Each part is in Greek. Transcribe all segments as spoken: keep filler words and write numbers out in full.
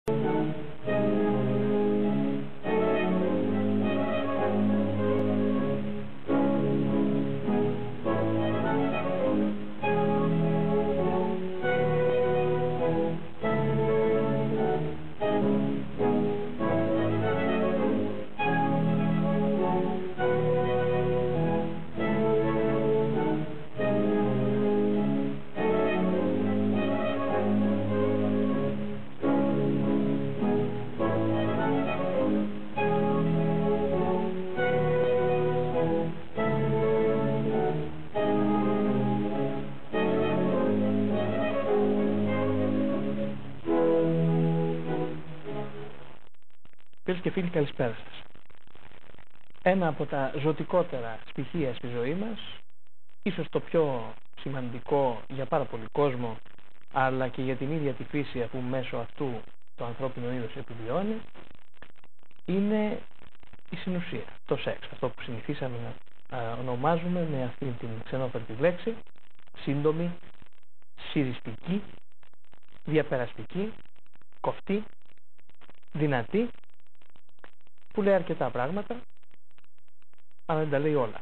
Φίλες και φίλοι, καλησπέρα σας. Ένα από τα ζωτικότερα στοιχεία στη ζωή μας, ίσως το πιο σημαντικό για πάρα πολύ κόσμο, αλλά και για την ίδια τη φύση, αφού μέσω αυτού το ανθρώπινο είδος επιβιώνει, είναι η συνουσία, το σεξ. Αυτό που συνηθίσαμε να ονομάζουμε με αυτή την ξενόφερτη λέξη, σύντομη, συριστική, διαπεραστική, κοφτή, δυνατή, που λέει αρκετά πράγματα, αλλά δεν τα λέει όλα.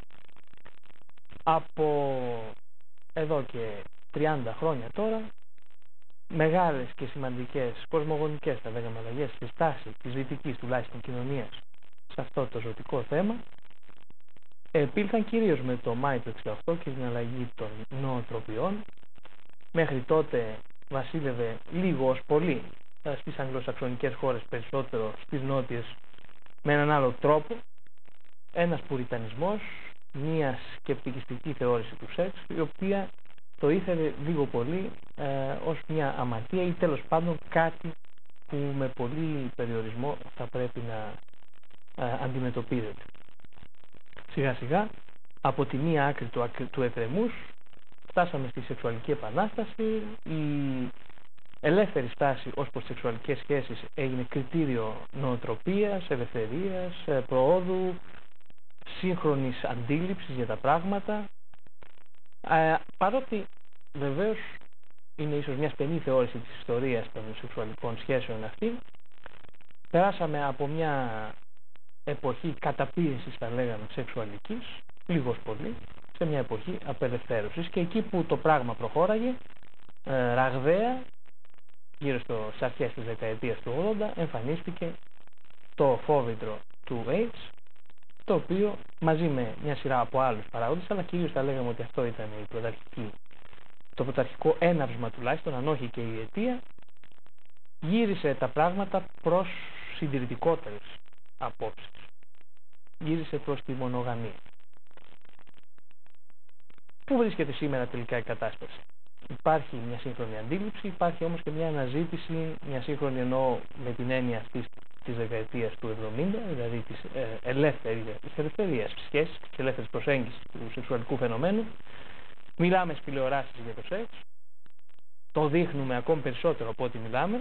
Από εδώ και τριάντα χρόνια τώρα, μεγάλες και σημαντικές κοσμογονικές, θα λέγαμε, αλλαγές στη στάση της δυτικής τουλάχιστον κοινωνίας σε αυτό το ζωτικό θέμα επήλθαν κυρίως με το Μάη του εξήντα οκτώ και την αλλαγή των νοοτροπιών. Μέχρι τότε βασίλευε λίγο ως πολύ στις αγγλοσαξονικές χώρες, περισσότερο στις νότιες, με έναν άλλο τρόπο, ένας πουριτανισμός, μια σκεπτικιστική θεώρηση του σεξ, η οποία το ήθελε λίγο πολύ ε, ως μια αμαρτία ή τέλος πάντων κάτι που με πολύ περιορισμό θα πρέπει να ε, αντιμετωπίζεται. Σιγά σιγά από τη μία άκρη του, του εκρεμούς φτάσαμε στη σεξουαλική επανάσταση. Η ελεύθερη στάση ως προς σεξουαλικές σχέσεις έγινε κριτήριο νοοτροπίας, ελευθερίας, προόδου, σύγχρονης αντίληψης για τα πράγματα. Ε, παρότι βεβαίως είναι ίσως μια στενή θεώρηση της ιστορίας των σεξουαλικών σχέσεων αυτή, περάσαμε από μια εποχή καταπίεσης, θα λέγαμε, σεξουαλικής, λίγος πολύ, σε μια εποχή απελευθέρωσης, και εκεί που το πράγμα προχώραγε ε, ραγδαία, γύρω στο, στις αρχές της δεκαετίας του ογδόντα, εμφανίστηκε το φόβητρο του AIDS, το οποίο μαζί με μια σειρά από άλλους παράγοντες, αλλά κυρίως θα λέγαμε ότι αυτό ήταν η πρωταρχική, το πρωταρχικό έναυσμα τουλάχιστον, αν όχι και η αιτία, γύρισε τα πράγματα προς συντηρητικότερες απόψεις. Γύρισε προς τη μονογαμία. Πού βρίσκεται σήμερα τελικά η κατάσταση? Υπάρχει μια σύγχρονη αντίληψη, υπάρχει όμως και μια αναζήτηση, μια σύγχρονη εννοώ με την έννοια αυτής της δεκαετίας του εβδομήντα, δηλαδή της ε, ελεύθερης, της ελευθερίας σχέσης, της ελεύθερης προσέγγισης του σεξουαλικού φαινομένου. Μιλάμε στις τηλεοράσεις για το σεξ, το δείχνουμε ακόμη περισσότερο από ό,τι μιλάμε,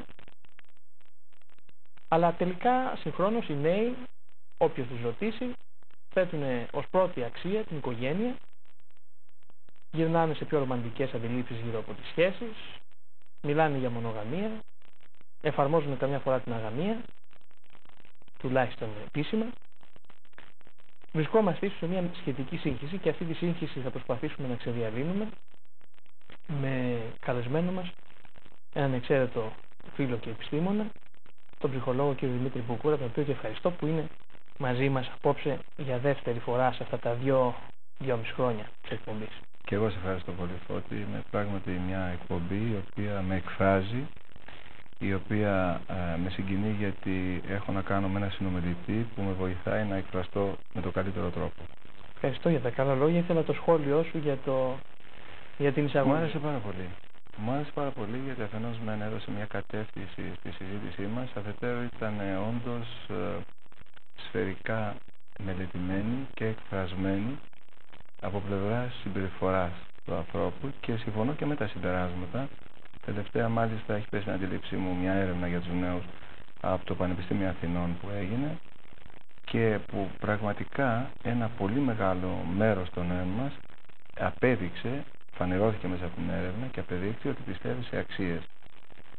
αλλά τελικά συγχρόνως οι νέοι, όποιος τους ρωτήσει, θέτουν ως πρώτη αξία την οικογένεια, γυρνάνε σε πιο ρομαντικές αντιλήψεις γύρω από τις σχέσεις, μιλάνε για μονογαμία, εφαρμόζουν καμιά φορά την αγαμία, τουλάχιστον επίσημα. Βρισκόμαστε ίσως σε μια σχετική σύγχυση και αυτή τη σύγχυση θα προσπαθήσουμε να ξεδιαλύνουμε με καλεσμένο μας έναν εξαίρετο φίλο και επιστήμονα, τον ψυχολόγο κ. Δημήτρη Μπουκούρα, τον οποίο και ευχαριστώ που είναι μαζί μας απόψε για δεύτερη φορά σε αυτά τα δύο, δυόμιση χρόνια της εκπομπής. Και εγώ σε ευχαριστώ πολύ, Φώτη. Είναι πράγματι μια εκπομπή η οποία με εκφράζει, η οποία ε, με συγκινεί, γιατί έχω να κάνω με ένα συνομιλητή που με βοηθάει να εκφραστώ με τον καλύτερο τρόπο. Ευχαριστώ για τα καλά λόγια. Ήθελα το σχόλιο σου για, το... για την εισαγωγή. Μου άρεσε πάρα πολύ. Μου άρεσε πάρα πολύ γιατί αφενός μεν έδωσε μια κατεύθυνση στη συζήτησή μας, αφετέρου ήταν ε, όντως ε, σφαιρικά μελετημένη και εκφρασμένη από πλευράς συμπεριφοράς του ανθρώπου, και συμφωνώ και με τα συμπεράσματα. Τελευταία μάλιστα έχει πέσει στην αντίληψή μου μια έρευνα για τους νέους από το Πανεπιστήμιο Αθηνών που έγινε, και που πραγματικά ένα πολύ μεγάλο μέρος των νέων μας απέδειξε, φανερώθηκε μέσα από την έρευνα και απεδείχθη ότι πιστεύει σε αξίες.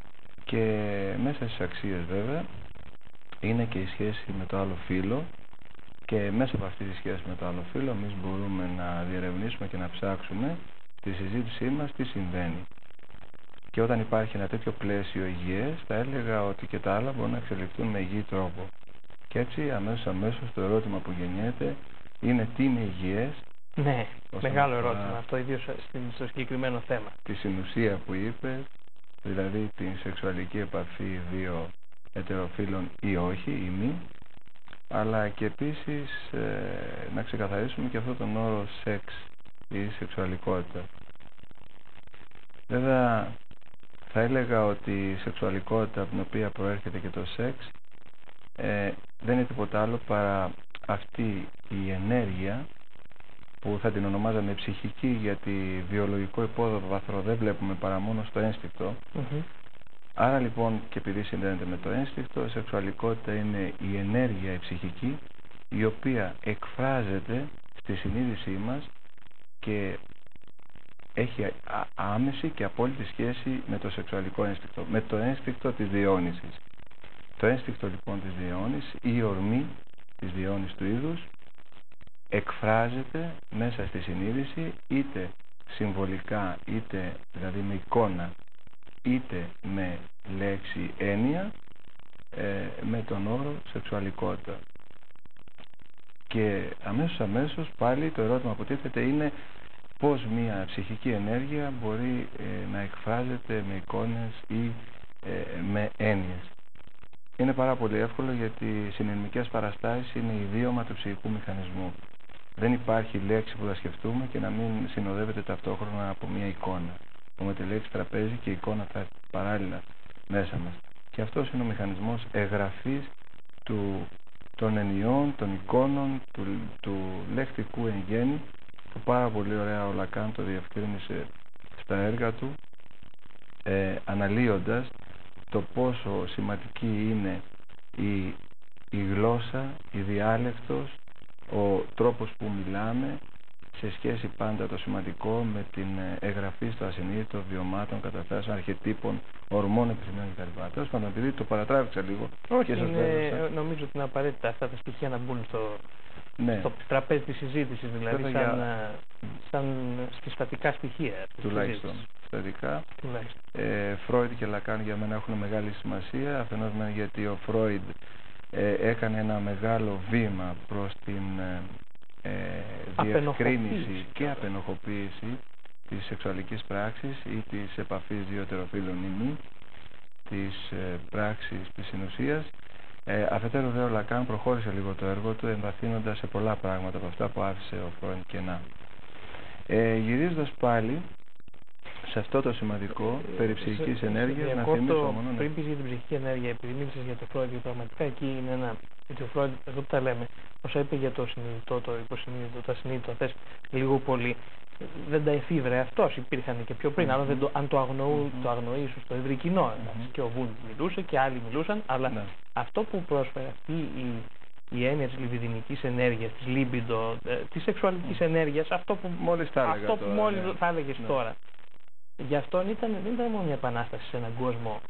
Και μέσα στις αξίες βέβαια είναι και η σχέση με το άλλο φύλο, και μέσα από αυτή τη σχέση με το άλλο φύλο εμείς μπορούμε να διερευνήσουμε και να ψάξουμε στη συζήτησή μας τι συμβαίνει. Και όταν υπάρχει ένα τέτοιο πλαίσιο υγιές, θα έλεγα ότι και τα άλλα μπορούν να εξελιχθούν με υγιή τρόπο. Και έτσι αμέσως αμέσως το ερώτημα που γεννιέται είναι τι είναι υγιές. Ναι, μεγάλο ερώτημα αυτό, ιδίως στο συγκεκριμένο θέμα. Τη συνουσία που είπε, δηλαδή την σεξουαλική επαφή δύο ετεροφύλων ή όχι ή μη, αλλά και επίσης ε, να ξεκαθαρίσουμε και αυτόν τον όρο σεξ ή σεξουαλικότητα. Βέβαια θα έλεγα ότι η σεξουαλικότητα από την οποία προέρχεται και το σεξ ε, δεν είναι τίποτα άλλο παρά αυτή η ενέργεια που θα την ονομάζαμε ψυχική, γιατί βιολογικό υπόβαθρο δεν βλέπουμε παρά μόνο στο ένστικτο. Mm-hmm. Άρα λοιπόν, και επειδή συνδέεται με το ένστικτο, η σεξουαλικότητα είναι η ενέργεια η ψυχική, η οποία εκφράζεται στη συνείδησή μας και έχει άμεση και απόλυτη σχέση με το σεξουαλικό ένστικτο, με το ένστικτο της διαιώνισης. Το ένστικτο λοιπόν της διαιώνισης, η ορμή της διαιώνισης του είδους, εκφράζεται μέσα στη συνείδηση, είτε συμβολικά, είτε δηλαδή με εικόνα, είτε με λέξη έννοια, ε, με τον όρο σεξουαλικότητα. Και αμέσως αμέσως πάλι το ερώτημα που τίθεται είναι πώς μια ψυχική ενέργεια μπορεί ε, να εκφράζεται με εικόνες ή ε, με έννοιες. Είναι πάρα πολύ εύκολο, γιατί οι συνειρμικές παραστάσεις είναι ιδίωμα του ψυχικού μηχανισμού. Δεν υπάρχει λέξη που θα σκεφτούμε και να μην συνοδεύεται ταυτόχρονα από μια εικόνα. Με τη λέξη τραπέζι και η εικόνα θα έρθει παράλληλα μέσα μας. Και αυτός είναι ο μηχανισμός εγγραφής του, των ενιών, των εικόνων, του, του λεκτικού εν γέννη, που πάρα πολύ ωραία ο Λακάν το διευκρίνησε στα έργα του, ε, αναλύοντας το πόσο σημαντική είναι η, η γλώσσα, η διάλεκτος, ο τρόπος που μιλάμε, σε σχέση πάντα το σημαντικό με την εγγραφή στο ασυνείδητο βιωμάτων, καταστάσεων, αρχετύπων, ορμών, επισημένων κτλ. Τέλος πάντων, επειδή το παρατράβηξα λίγο. Όχι, είναι, νομίζω ότι είναι απαραίτητα αυτά τα στοιχεία να μπουν στο, ναι. στο τραπέζι της συζήτησης, δηλαδή σαν, για... σαν συστατικά στοιχεία. Τουλάχιστον συστατικά. Ε, Φρόιντ και Λακάν για μένα έχουν μεγάλη σημασία, αφενός γιατί ο Φρόιντ ε, έκανε ένα μεγάλο βήμα προς την ε, διευκρίνηση και απενοχοποίηση της σεξουαλικής πράξης ή της επαφής δύο ετεροφύλων ή μη, της ε, πράξης της συνουσίας. Ε, αφετέρου δε ο Λακάν προχώρησε λίγο το έργο του, εμβαθύνοντας σε πολλά πράγματα από αυτά που άφησε ο Φρόιντ κενά. Ε, γυρίζοντας πάλι σε αυτό το σημαντικό περί ψυχικής ενέργειας, να θυμίσω μόνο... Πριν πεις για την ψυχική ενέργεια, επειδή μίλησες για το Φρόιντ, γιατί πραγματικά εκεί είναι ένα... Γιατί ο Φρόιντ, εδώ που τα λέμε, όσα είπε για το συνειδητό, το υποσυνείδητο, το ασυνείδητο, θες λίγο πολύ, δεν τα εφήβρε αυτός, υπήρχαν και πιο πριν, mm-hmm. αλλά δεν το, αν το, αγνοού, mm-hmm. το αγνοεί στο ευρύ κοινό, mm-hmm. και ο Βούντ μιλούσε και άλλοι μιλούσαν, αλλά mm-hmm. αυτό που πρόσφερε αυτή η, η έννοια της λιβιδινικής ενέργειας, της λίμπιντο, ε, της σεξουαλικής mm-hmm. ενέργειας, αυτό που μόλις θα έλεγες τώρα, ναι. θα έλεγες ναι. τώρα. Γι' αυτό ήταν, δεν ήταν μόνο μια επανάσταση σε έναν κόσμο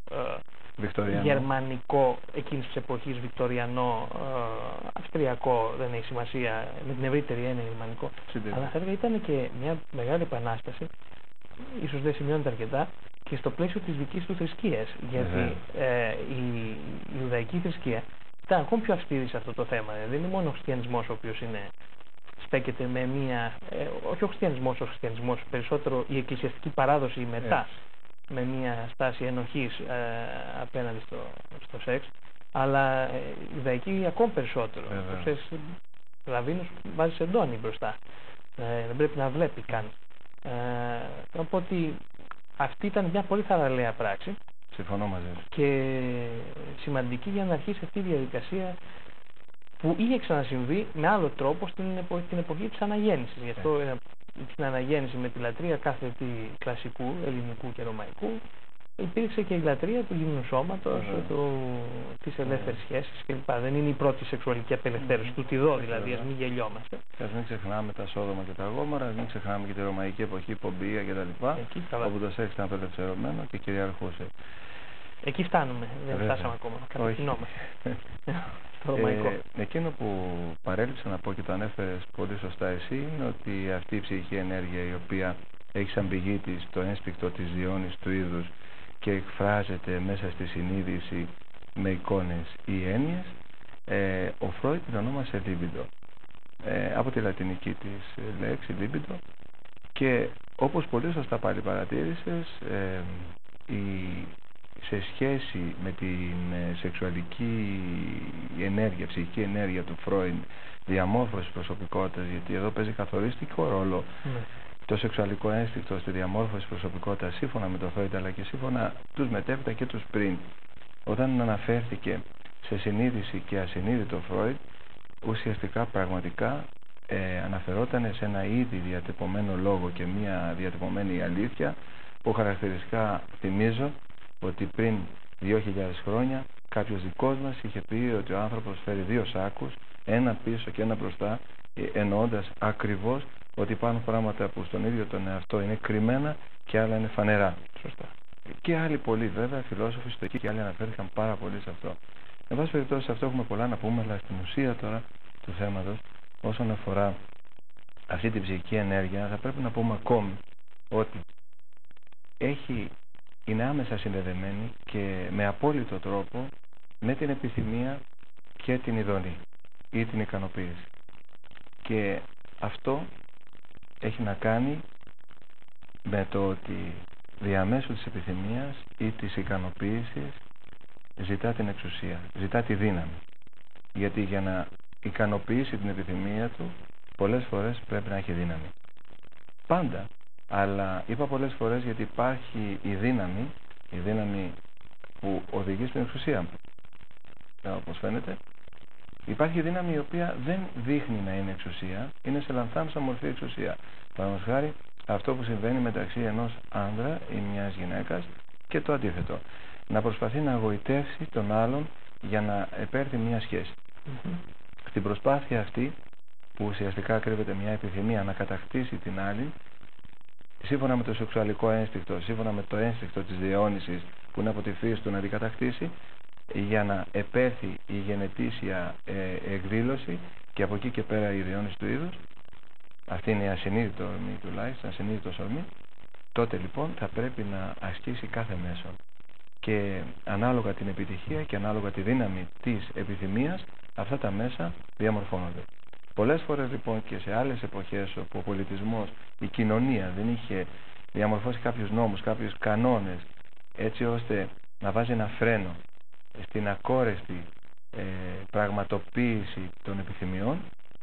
ε, γερμανικό εκείνης της εποχής, βικτοριανό, ε, αυστριακό, δεν έχει σημασία, με την ευρύτερη έννοια γερμανικό, Συντήρη. αλλά θα έλεγα ήταν και μια μεγάλη επανάσταση, ίσως δεν σημειώνεται αρκετά, και στο πλαίσιο της δικής του θρησκείας, γιατί ε, η, η Ιουδαϊκή θρησκεία ήταν ακόμη πιο αυστηρή σε αυτό το θέμα. Δεν είναι μόνο ο χριστιανισμός ο οποίος είναι... στέκεται με μία, ε, όχι ο χριστιανισμός, ο χριστιανισμός, περισσότερο η εκκλησιαστική παράδοση μετά, yes. με μία στάση ενοχής ε, απέναντι στο, στο σεξ, αλλά ε, η Ιουδαϊκή ακόμη περισσότερο. Yeah. Ξέρεις, ο Ραβίνος βάζει σεντόνι μπροστά, ε, δεν πρέπει να βλέπει καν. Ε, να πω ότι αυτή ήταν μια πολύ θαραλέα πράξη. Συμφωνώ μαζί. Και σημαντική για να αρχίσει αυτή η διαδικασία, που είχε ξανασυμβεί με άλλο τρόπο στην, επο... την εποχή της αναγέννησης. Γι' αυτό yeah. την αναγέννηση με τη λατρεία κάθε τι κλασικού, ελληνικού και ρωμαϊκού, υπήρξε και η λατρεία του γυμνού σώματος, yeah. του... της ελεύθερης yeah. σχέσης κλπ. Δεν είναι η πρώτη σεξουαλική απελευθέρωση, mm. του τυδό δηλαδή, ας μην γελιόμαστε. Και ας μην ξεχνάμε τα Σόδομα και τα Γόμορα, ας μην ξεχνάμε και τη ρωμαϊκή εποχή, Πομπία κτλ. Όπου το σεξ ήταν απελευθερωμένο και κυριαρχούσε. Εκεί φτάνουμε, δεν Βέβαια. φτάσαμε ακόμα, κατευθυνόμαστε. Στο Ε, ρωμαϊκό. εκείνο που παρέλειψα να πω και το ανέφερες πολύ σωστά εσύ είναι ότι αυτή η ψυχική ενέργεια η οποία έχει σαν πηγή της το ένστικτο της διόνυσης του είδους και εκφράζεται μέσα στη συνείδηση με εικόνες ή έννοιες, ε, ο Φρόιντ την ονόμασε libido, ε, από τη λατινική της λέξη libido, και όπως πολύ σωστά πάλι παρατήρησες, ε, η, σε σχέση με την ε, σεξουαλική ενέργεια, ψυχική ενέργεια του Φρόιντ, διαμόρφωση προσωπικότητας, γιατί εδώ παίζει καθοριστικό ρόλο Ναι. το σεξουαλικό ένστικτο στη διαμόρφωση προσωπικότητας σύμφωνα με τον Φρόιντ, αλλά και σύμφωνα τους μετέπειτα και τους πριν. Όταν αναφέρθηκε σε συνείδηση και ασυνείδητο Φρόιντ, ουσιαστικά πραγματικά ε, αναφερόταν σε ένα ήδη διατυπωμένο λόγο και μια διατυπωμένη αλήθεια, που χαρακτηριστικά θυμίζω ότι πριν δύο χιλιάδες χρόνια κάποιος δικός μας είχε πει ότι ο άνθρωπος φέρει δύο σάκους, ένα πίσω και ένα μπροστά, εννοώντας ακριβώς ότι υπάρχουν πράγματα που στον ίδιο τον εαυτό είναι κρυμμένα και άλλα είναι φανερά. Σωστά. Και άλλοι πολλοί βέβαια, φιλόσοφοι στο εκεί και άλλοι αναφέρθηκαν πάρα πολύ σε αυτό. Εν πάση περιπτώσει, σε αυτό έχουμε πολλά να πούμε, αλλά στην ουσία τώρα του θέματος, όσον αφορά αυτή την ψυχική ενέργεια, θα πρέπει να πούμε ακόμη ότι έχει, είναι άμεσα συνδεδεμένη και με απόλυτο τρόπο με την επιθυμία και την ειδονή ή την ικανοποίηση. Και αυτό έχει να κάνει με το ότι διαμέσου της επιθυμίας ή της ικανοποίησης ζητά την εξουσία, ζητά τη δύναμη. Γιατί για να ικανοποιήσει την επιθυμία του, πολλές φορές πρέπει να έχει δύναμη. Πάντα, αλλά είπα πολλές φορές γιατί υπάρχει η δύναμη, η δύναμη που οδηγεί στην εξουσία. Όπως φαίνεται, υπάρχει δύναμη η οποία δεν δείχνει να είναι εξουσία, είναι σε λανθάνουσα μορφή εξουσία. Παραδείγματος χάρη, αυτό που συμβαίνει μεταξύ ενός άνδρα ή μιας γυναίκας και το αντίθετο. Να προσπαθεί να αγωιτεύσει τον άλλον για να επέρθει μια σχέση. Mm-hmm. Στην προσπάθεια αυτή, που ουσιαστικά κρύβεται μια επιθυμία να κατακτήσει την άλλη, σύμφωνα με το σεξουαλικό ένστικτο, σύμφωνα με το ένστικτο της διαιώνισης που είναι από τη φύση του να την κατακτήσει, για να επέρθει η γενετήσια ε, εκδήλωση και από εκεί και πέρα η διαιώνιση του είδους, αυτή είναι η ασυνείδητο ορμή τουλάχιστον, ασυνείδητος ορμή, τότε λοιπόν θα πρέπει να ασκήσει κάθε μέσο. Και ανάλογα την επιτυχία και ανάλογα τη δύναμη της επιθυμίας, αυτά τα μέσα διαμορφώνονται. Πολλές φορές λοιπόν και σε άλλες εποχές όπου ο πολιτισμός, η κοινωνία δεν είχε διαμορφώσει κάποιους νόμους, κάποιους κανόνες, έτσι ώστε να βάζει ένα φρένο στην ακόρεστη ε, πραγματοποίηση των επιθυμιών,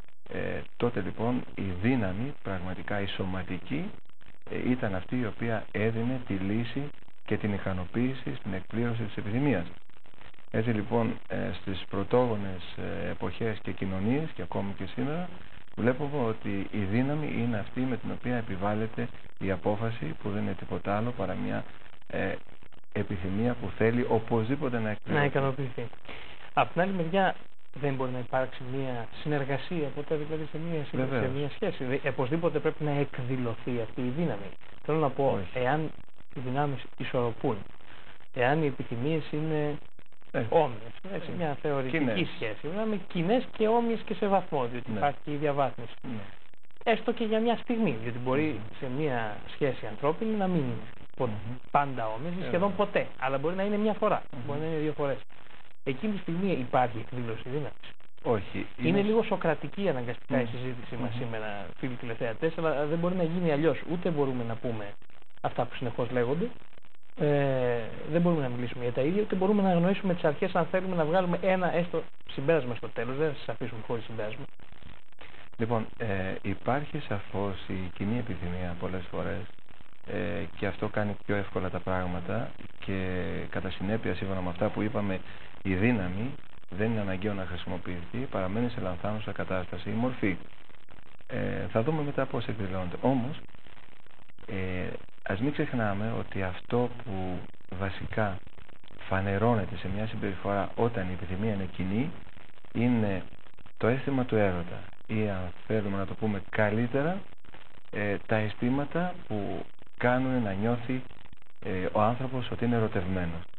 ε, τότε λοιπόν η δύναμη, πραγματικά η σωματική, ε, ήταν αυτή η οποία έδινε τη λύση και την ικανοποίηση στην εκπλήρωση της επιθυμίας. Έτσι λοιπόν ε, στις πρωτόγονες ε, εποχές και κοινωνίες και ακόμη και σήμερα βλέπουμε ότι η δύναμη είναι αυτή με την οποία επιβάλλεται η απόφαση, που δεν είναι τίποτα άλλο παρά μια ε, επιθυμία που θέλει οπωσδήποτε να εκπληρωθεί. Να ικανοποιηθεί. Από την άλλη μεριά δεν μπορεί να υπάρξει μια συνεργασία ποτέ, δηλαδή σε μια, σε μια σχέση. Οπωσδήποτε πρέπει να εκδηλωθεί αυτή η δύναμη. Θέλω να πω, όχι, εάν οι δυνάμεις ισορροπούν, εάν οι επιθυμίες είναι όμοιες, έτσι, ε, μια θεωρητική κοινές σχέση, με κοινές και όμοιες και σε βαθμό, διότι ναι, υπάρχει και η διαβάθμιση. Ναι. Έστω και για μια στιγμή, διότι μπορεί mm-hmm. σε μια σχέση ανθρώπινη να μην είναι mm-hmm. πάντα όμοιες, yeah. σχεδόν ποτέ, αλλά μπορεί να είναι μια φορά, mm-hmm. μπορεί να είναι δύο φορές. Εκείνη τη στιγμή υπάρχει εκδήλωση δύναμης. Όχι. Είναι, είναι λίγο σοκρατική αναγκαστικά mm-hmm. η συζήτησή μας mm-hmm. σήμερα, φίλοι τηλεθεατές, αλλά δεν μπορεί να γίνει αλλιώς. Ούτε μπορούμε να πούμε αυτά που συνεχώς λέγονται. Ε, δεν μπορούμε να μιλήσουμε για τα ίδια, ούτε μπορούμε να αγνοήσουμε τις αρχές αν θέλουμε να βγάλουμε ένα έστω συμπέρασμα στο τέλος. Δεν θα σας αφήσουμε χωρίς συμπέρασμα. Λοιπόν, ε, υπάρχει σαφώς η κοινή επιθυμία πολλές φορές ε, και αυτό κάνει πιο εύκολα τα πράγματα και κατά συνέπεια, σύμφωνα με αυτά που είπαμε, η δύναμη δεν είναι αναγκαίο να χρησιμοποιηθεί, παραμένει σε λανθάνουσα κατάσταση ή μορφή. Ε, θα δούμε μετά πώς εκδηλώνεται. Όμως, ε, ας μην ξεχνάμε ότι αυτό που βασικά φανερώνεται σε μια συμπεριφορά όταν η επιθυμία είναι κοινή είναι το αίσθημα του έρωτα, ή αν θέλουμε να το πούμε καλύτερα, ε, τα αισθήματα που κάνουν να νιώθει ε, ο άνθρωπος ότι είναι ερωτευμένος.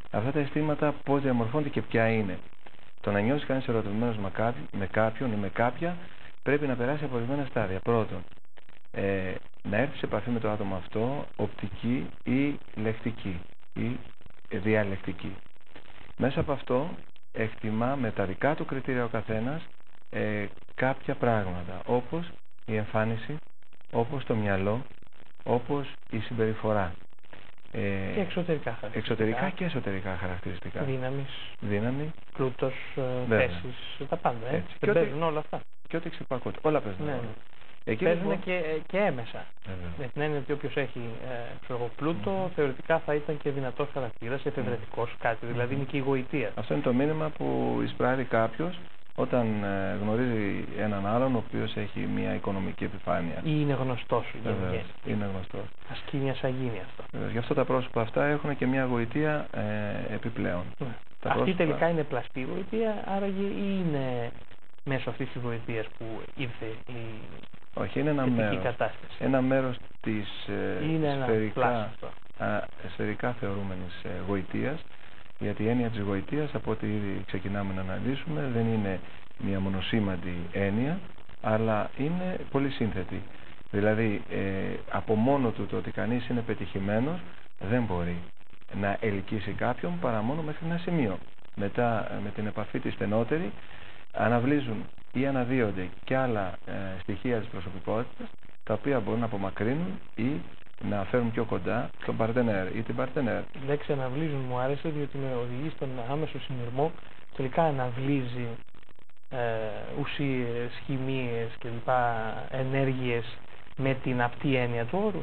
Αυτά τα αισθήματα πώς διαμορφώνται και ποια είναι. Το να νιώσει κανείς ερωτευμένος με κάποιον ή με κάποια πρέπει να περάσει από ορισμένα στάδια. Πρώτον, ε, να έρθει σε επαφή με το άτομο αυτό οπτική ή λεκτική ή διαλεκτική. Μέσα από αυτό εκτιμά με τα δικά του κριτήρια ο καθένας ε, κάποια πράγματα, όπως η εμφάνιση, όπως το μυαλό, όπως η συμπεριφορά. Ε, και εξωτερικά χαρακτηριστικά. Εξωτερικά και εσωτερικά χαρακτηριστικά. Δύναμης, Δύναμη, πλούτος, θέσεις, τα πάντα. Ε. Έτσι. Δεν παίζουν όλα αυτά. Και ό,τι ξυπακούται. Όλα παίζουν. Ναι. Εκεί παίζουν λοιπόν... και, και έμεσα. Βέβαια. Με την έννοια ότι όποιος έχει ε, πλούτο, mm-hmm. θεωρητικά θα ήταν και δυνατός χαρακτήρας, εφευρετικός, κάτι. Mm-hmm. Δηλαδή είναι και η γοητεία. Αυτό είναι το μήνυμα που εισπράττει κάποιος όταν ε, γνωρίζει έναν άλλον ο οποίος έχει μια οικονομική επιφάνεια. Ή είναι γνωστός. Βεβαίως, είναι γνωστός. Ασκεί μια σαγίνη αυτό. Βεβαίως. Γι' αυτό τα πρόσωπα αυτά έχουν και μια γοητεία ε, επιπλέον. Mm. Τα Αυτή πρόσωπα... τελικά είναι πλαστή γοητεία, άραγε ή είναι μέσω αυτής της γοητείας που ήρθε η Όχι, είναι ένα μέρος. Κατάσταση. Ένα μέρος της ε, είναι σφαιρικά, α, σφαιρικά θεωρούμενης ε, γοητείας. Γιατί η έννοια της γοητείας, από ό,τι ήδη ξεκινάμε να αναλύσουμε, δεν είναι μια μονοσήμαντη έννοια, αλλά είναι πολύ σύνθετη. Δηλαδή, ε, από μόνο του το ότι κανείς είναι πετυχημένος, δεν μπορεί να ελκύσει κάποιον παρά μόνο μέχρι ένα σημείο. Μετά, με την επαφή της στενότερη, αναβλύζουν ή αναδύονται και άλλα ε, στοιχεία της προσωπικότητας, τα οποία μπορούν να απομακρύνουν ή να φέρουν πιο κοντά τον παρτενέρ ή την παρτενέρ. Η λέξη αναβλύζουν μου άρεσε, διότι με οδηγεί στον άμεσο συνειρμό. Τελικά αναβλύζει ε, ουσίες, χημείες κλπ. Ενέργειες με την απτή έννοια του όρου.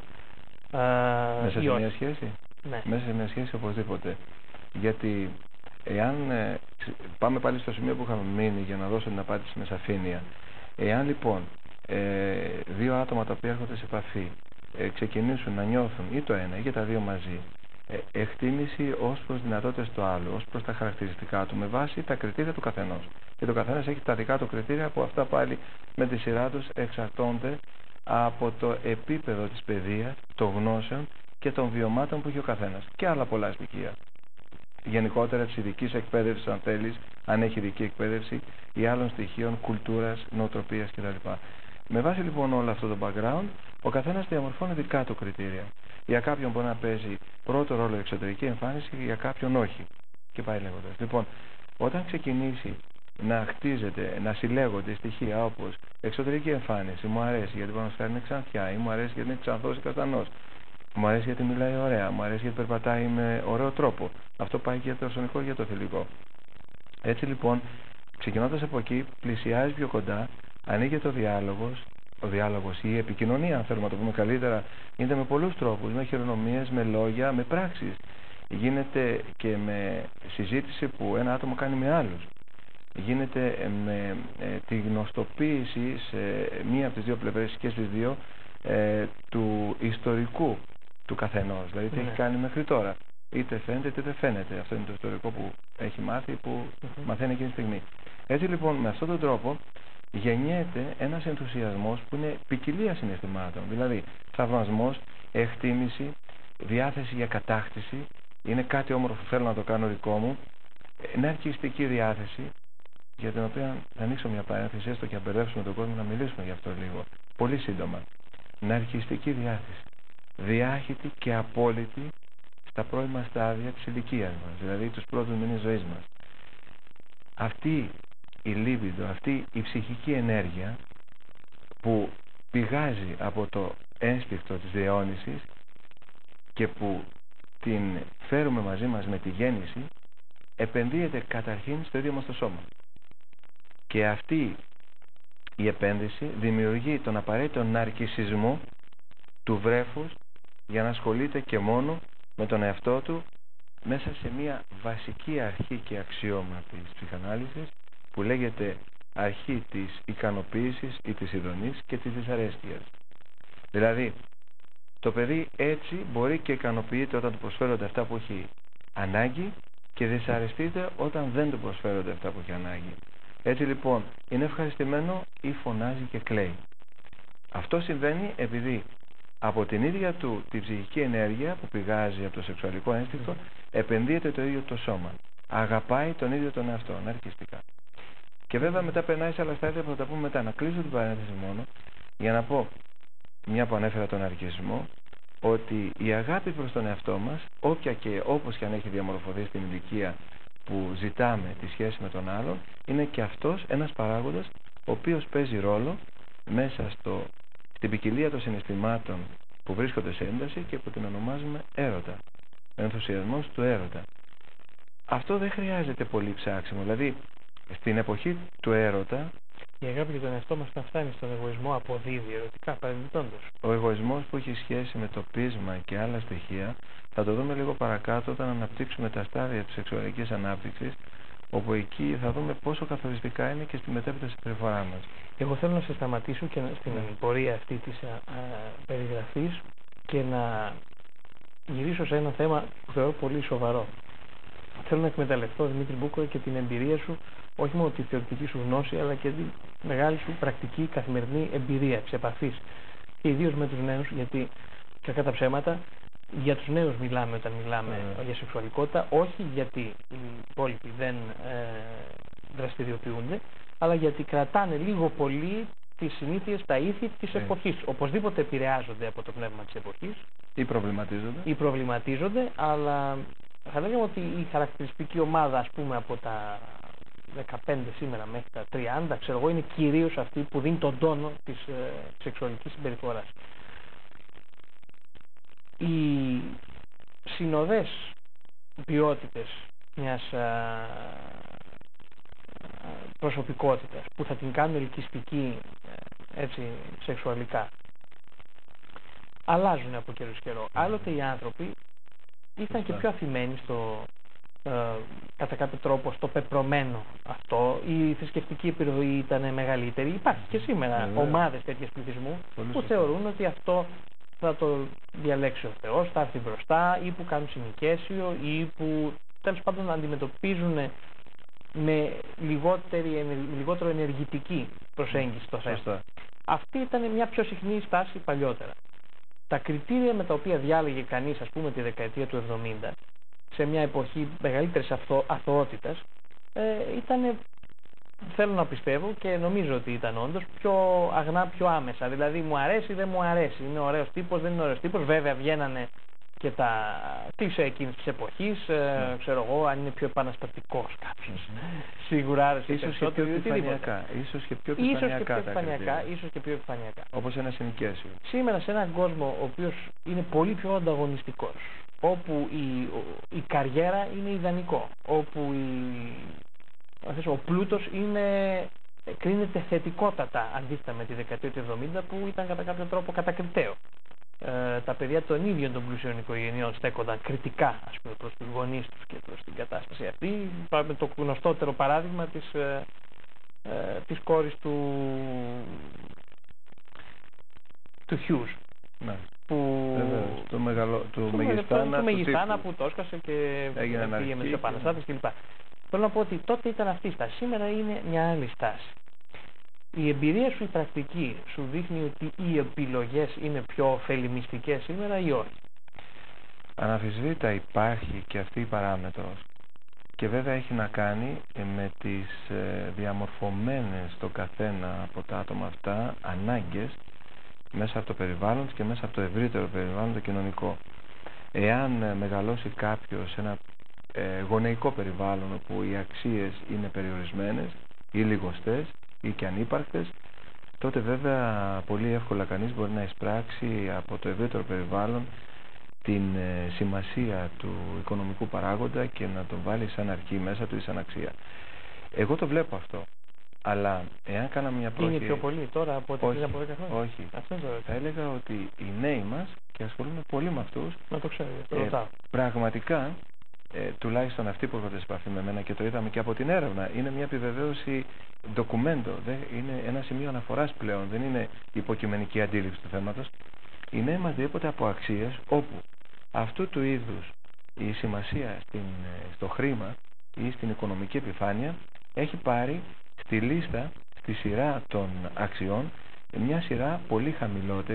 Ε, Μέσα σε μια σχέση. Ναι. Μέσα σε μια σχέση οπωσδήποτε. Γιατί εάν ε, πάμε πάλι στο σημείο που είχαμε μείνει για να δώσω την απάντηση με σαφήνεια. Εάν λοιπόν ε, δύο άτομα τα οποία έρχονται σε επαφή ε, ξεκινήσουν να νιώθουν ή το ένα ή και τα δύο μαζί ε, εκτίμηση ως προς δυνατότητες του άλλου, ως προς τα χαρακτηριστικά του με βάση τα κριτήρια του καθενός. Και το καθένας έχει τα δικά του κριτήρια που αυτά πάλι με τη σειρά τους εξαρτώνται από το επίπεδο της παιδείας, των γνώσεων και των βιωμάτων που έχει ο καθένας και άλλα πολλά στοιχεία. Γενικότερα της ειδικής εκπαίδευσης, αν θέλεις, αν έχει ειδική εκπαίδευση, ή άλλων στοιχείων κουλτούρας, νοοτροπίας κτλ. Με βάση λοιπόν όλο αυτό το background, ο καθένας διαμορφώνει δικά του κριτήρια. Για κάποιον μπορεί να παίζει πρώτο ρόλο η εξωτερική εμφάνιση, για κάποιον όχι. Και πάει λέγοντας. Λοιπόν, όταν ξεκινήσει να χτίζεται, να συλλέγονται στοιχεία όπως εξωτερική εμφάνιση, μου αρέσει γιατί πάνω να είναι ξανθιά, ή μου αρέσει γιατί είναι ξανθός ή καστανός. Μου αρέσει γιατί μιλάει ωραία, μου αρέσει γιατί περπατάει με ωραίο τρόπο. Αυτό πάει και για το σωνικό και για το θηλυκό. Έτσι λοιπόν, ξεκινώντας από εκεί, πλησιάζει πιο κοντά, ανοίγει το διάλογος, ο διάλογος ή η επικοινωνία, αν θέλουμε να το πούμε καλύτερα, γίνεται με πολλούς τρόπους, με χειρονομίες, με λόγια, με πράξεις. Γίνεται και με συζήτηση που ένα άτομο κάνει με άλλους. Γίνεται με ε, τη γνωστοποίηση σε μία από τις δύο πλευρές και στις δύο ε, του ιστορικού του καθενός, δηλαδή τι ναι. έχει κάνει μέχρι τώρα. Είτε φαίνεται είτε δεν φαίνεται. Αυτό είναι το ιστορικό που έχει μάθει, που mm-hmm. μαθαίνει εκείνη τη στιγμή. Έτσι λοιπόν με αυτόν τον τρόπο γεννιέται ένας ενθουσιασμός που είναι ποικιλία συναισθημάτων. Δηλαδή θαυμασμός, εκτίμηση, διάθεση για κατάκτηση. Είναι κάτι όμορφο που θέλω να το κάνω δικό μου. Ναρκιστική διάθεση, για την οποία θα ανοίξω μια παρένθεση, έστω και να μπερδέψουμε τον κόσμο, να μιλήσουμε γι' αυτό λίγο. Πολύ σύντομα. Ναρκιστική διάθεση. Διάχυτη και απόλυτη στα πρώιμα στάδια της ηλικίας μας, δηλαδή τους πρώτους μήνες ζωής μας. Αυτή η λίμπιντο, αυτή η ψυχική ενέργεια που πηγάζει από το ένστικτο της διαιώνισης και που την φέρουμε μαζί μας με τη γέννηση, επενδύεται καταρχήν στο ίδιο μας το σώμα. Και αυτή η επένδυση δημιουργεί τον απαραίτητο ναρκισσισμό του βρέφους για να ασχολείται και μόνο με τον εαυτό του μέσα σε μια βασική αρχή και αξίωμα της ψυχανάλυσης που λέγεται αρχή της ικανοποίησης ή της ειδονής και της δυσαρέσκειας. Δηλαδή, το παιδί έτσι μπορεί και ικανοποιείται όταν του προσφέρονται αυτά που έχει ανάγκη και δυσαρεστείται όταν δεν του προσφέρονται αυτά που έχει ανάγκη. Έτσι λοιπόν, είναι ευχαριστημένο ή φωνάζει και κλαίει. Αυτό συμβαίνει επειδή από την ίδια του τη ψυχική ενέργεια που πηγάζει από το σεξουαλικό ένστικτο, επενδύεται το ίδιο το σώμα. Αγαπάει τον ίδιο τον εαυτό, ναρκιστικά. Και βέβαια μετά περνάει σε άλλα στάδια που θα τα πούμε μετά. Να κλείσω την παρένθεση μόνο για να πω, μια που ανέφερα τον ναρκισμό, ότι η αγάπη προς τον εαυτό μας, όποια και όπως και αν έχει διαμορφωθεί στην ηλικία που ζητάμε τη σχέση με τον άλλον, είναι και αυτός ένας παράγοντας ο οποίος παίζει ρόλο μέσα στο, στην ποικιλία των συναισθημάτων που βρίσκονται σε ένταση και που την ονομάζουμε έρωτα. Ενθουσιασμός του έρωτα. Αυτό δεν χρειάζεται πολύ ψάξιμο. Δηλαδή, στην εποχή του έρωτα, η αγάπη για τον εαυτό μας να φτάνει στον εγωισμό αποδίδει ερωτικά, παρεμπιπτόντως. Ο εγωισμός που έχει σχέση με το πείσμα και άλλα στοιχεία θα το δούμε λίγο παρακάτω όταν αναπτύξουμε τα στάδια της σεξουαλικής ανάπτυξης, όπου εκεί θα δούμε πόσο καθοριστικά είναι και στη μετέπειτα συμπεριφορά μας. Εγώ θέλω να σε σταματήσω και στην mm. πορεία αυτή της α, α, περιγραφής και να γυρίσω σε ένα θέμα που θεωρώ πολύ σοβαρό. Θέλω να εκμεταλλευτώ, Δημήτρη Μπούκο, και την εμπειρία σου, όχι μόνο τη θεωρητική σου γνώση, αλλά και τη μεγάλη σου πρακτική καθημερινή εμπειρία της επαφής. Και ιδίως με τους νέους, γιατί κακά τα ψέματα, για τους νέους μιλάμε όταν μιλάμε mm. για σεξουαλικότητα, όχι γιατί οι υπόλοιποι δεν ε, δραστηριοποιούνται, αλλά γιατί κρατάνε λίγο πολύ τις συνήθειες, τα ήθη της mm. εποχής. Οπωσδήποτε επηρεάζονται από το πνεύμα της εποχής. Ή προβληματίζονται. Ή προβληματίζονται, αλλά θα λέγαμε ότι η χαρακτηριστική ομάδα, ας πούμε, από τα δεκαπέντε σήμερα μέχρι τα τριάντα, ξέρω εγώ, είναι κυρίως αυτή που δίνει τον τόνο της ε, σεξουαλικής συμπεριφοράς. Οι συνοδές ποιότητες μιας α, προσωπικότητας που θα την κάνουν ελκυστική έτσι, σεξουαλικά αλλάζουν από καιρό σε καιρό. Άλλοτε οι άνθρωποι ήταν και πιο αφημένοι στο, ε, κατά κάποιο τρόπο στο πεπρωμένο αυτό. Η θρησκευτική επιρροή ήταν μεγαλύτερη. Υπάρχει και σήμερα yeah. ομάδες τέτοιες πληθυσμού Πολύ που σωστά. θεωρούν ότι αυτό θα το διαλέξει ο Θεός, θα έρθει μπροστά, ή που κάνουν συνοικέσιο, ή που τέλος πάντων αντιμετωπίζουν με λιγότερη, λιγότερο ενεργητική προσέγγιση στο θέμα. Αυτή ήταν μια πιο συχνή στάση παλιότερα. Τα κριτήρια με τα οποία διάλεγε κανείς, ας πούμε, τη δεκαετία του εβδομήντα, σε μια εποχή μεγαλύτερης αθω, αθωότητας, ε, ήταν, θέλω να πιστεύω και νομίζω ότι ήταν όντως, πιο αγνά, πιο άμεσα. Δηλαδή, μου αρέσει, δεν μου αρέσει, είναι ωραίος τύπος, δεν είναι ωραίος τύπος. Βέβαια, βγαίνανε και τα της εκείνης της εποχής, ε, mm. ξέρω εγώ, αν είναι πιο επαναστατικός κάποιος. Mm. Σίγουρα άρεσε ίσως και πιο επιφανειακά. Ίσως και πιο επιφανειακά. Ίσως και πιο επιφανειακά. Όπως ένα συνοικέσιο. Σήμερα σε έναν κόσμο ο οποίος είναι πολύ πιο ανταγωνιστικός, όπου η, η καριέρα είναι ιδανικό, όπου η, ο πλούτος είναι, κρίνεται θετικότατα αντίθετα με τη δεκαετία του εβδομήντα που ήταν κατά κάποιο τρόπο κατακριτέο. Ε, τα παιδιά των ίδιων των πλουσίων οικογενειών στέκονταν κριτικά, ας πούμε, προς τους γονείς τους και προς την κατάσταση αυτή. Πάμε το γνωστότερο παράδειγμα της, ε, ε, της κόρης του, του Hughes. Ναι. Που... Βέβαια, το μεγαλο... του, του Μεγιστάνα, του Μεγιστάνα που το έσκασε και πήγε με τους επαναστάτες κλπ. Θέλω να πω ότι τότε ήταν αυτή η στάση, σήμερα είναι μια άλλη στάση. Η εμπειρία σου, η πρακτική, σου δείχνει ότι οι επιλογές είναι πιο ωφελημιστικές σήμερα ή όχι? Αναμφισβήτητα υπάρχει και αυτή η παράμετρος. Και βέβαια έχει να κάνει με τις ε, διαμορφωμένες στο καθένα από τα άτομα αυτά ανάγκες μέσα από το περιβάλλον και μέσα από το ευρύτερο περιβάλλον το κοινωνικό. Εάν ε, μεγαλώσει κάποιος σε ένα ε, γονεϊκό περιβάλλον όπου οι αξίες είναι περιορισμένες ή λιγοστές ή και ανύπαρκτες, τότε βέβαια πολύ εύκολα κανείς μπορεί να εισπράξει από το ευρύτερο περιβάλλον την ε, σημασία του οικονομικού παράγοντα και να τον βάλει σαν αρχή μέσα του ή σαν αξία. Εγώ το βλέπω αυτό. Αλλά εάν κάναμε μια πρώτη... Είναι πιο πολύ τώρα από ό,τι πριν από δέκα χρόνια. Όχι. Αυτό είναι το θα έλεγα ότι οι νέοι μας, και ασχολούμαι πολύ με αυτούς, να το ξέρω, το ε, πραγματικά, ε, τουλάχιστον αυτοί που έρχονται σε επαφή με μένα και το είδαμε και από την έρευνα, είναι μια επιβεβαίωση ντοκουμέντο, είναι ένα σημείο αναφοράς πλέον, δεν είναι υποκειμενική αντίληψη του θέματος. Οι νέοι μας διέπονται από αξίες όπου αυτού του είδους η σημασία στην, στο χρήμα ή στην οικονομική επιφάνεια έχει πάρει στη λίστα, στη σειρά των αξιών, μια σειρά πολύ χαμηλότερη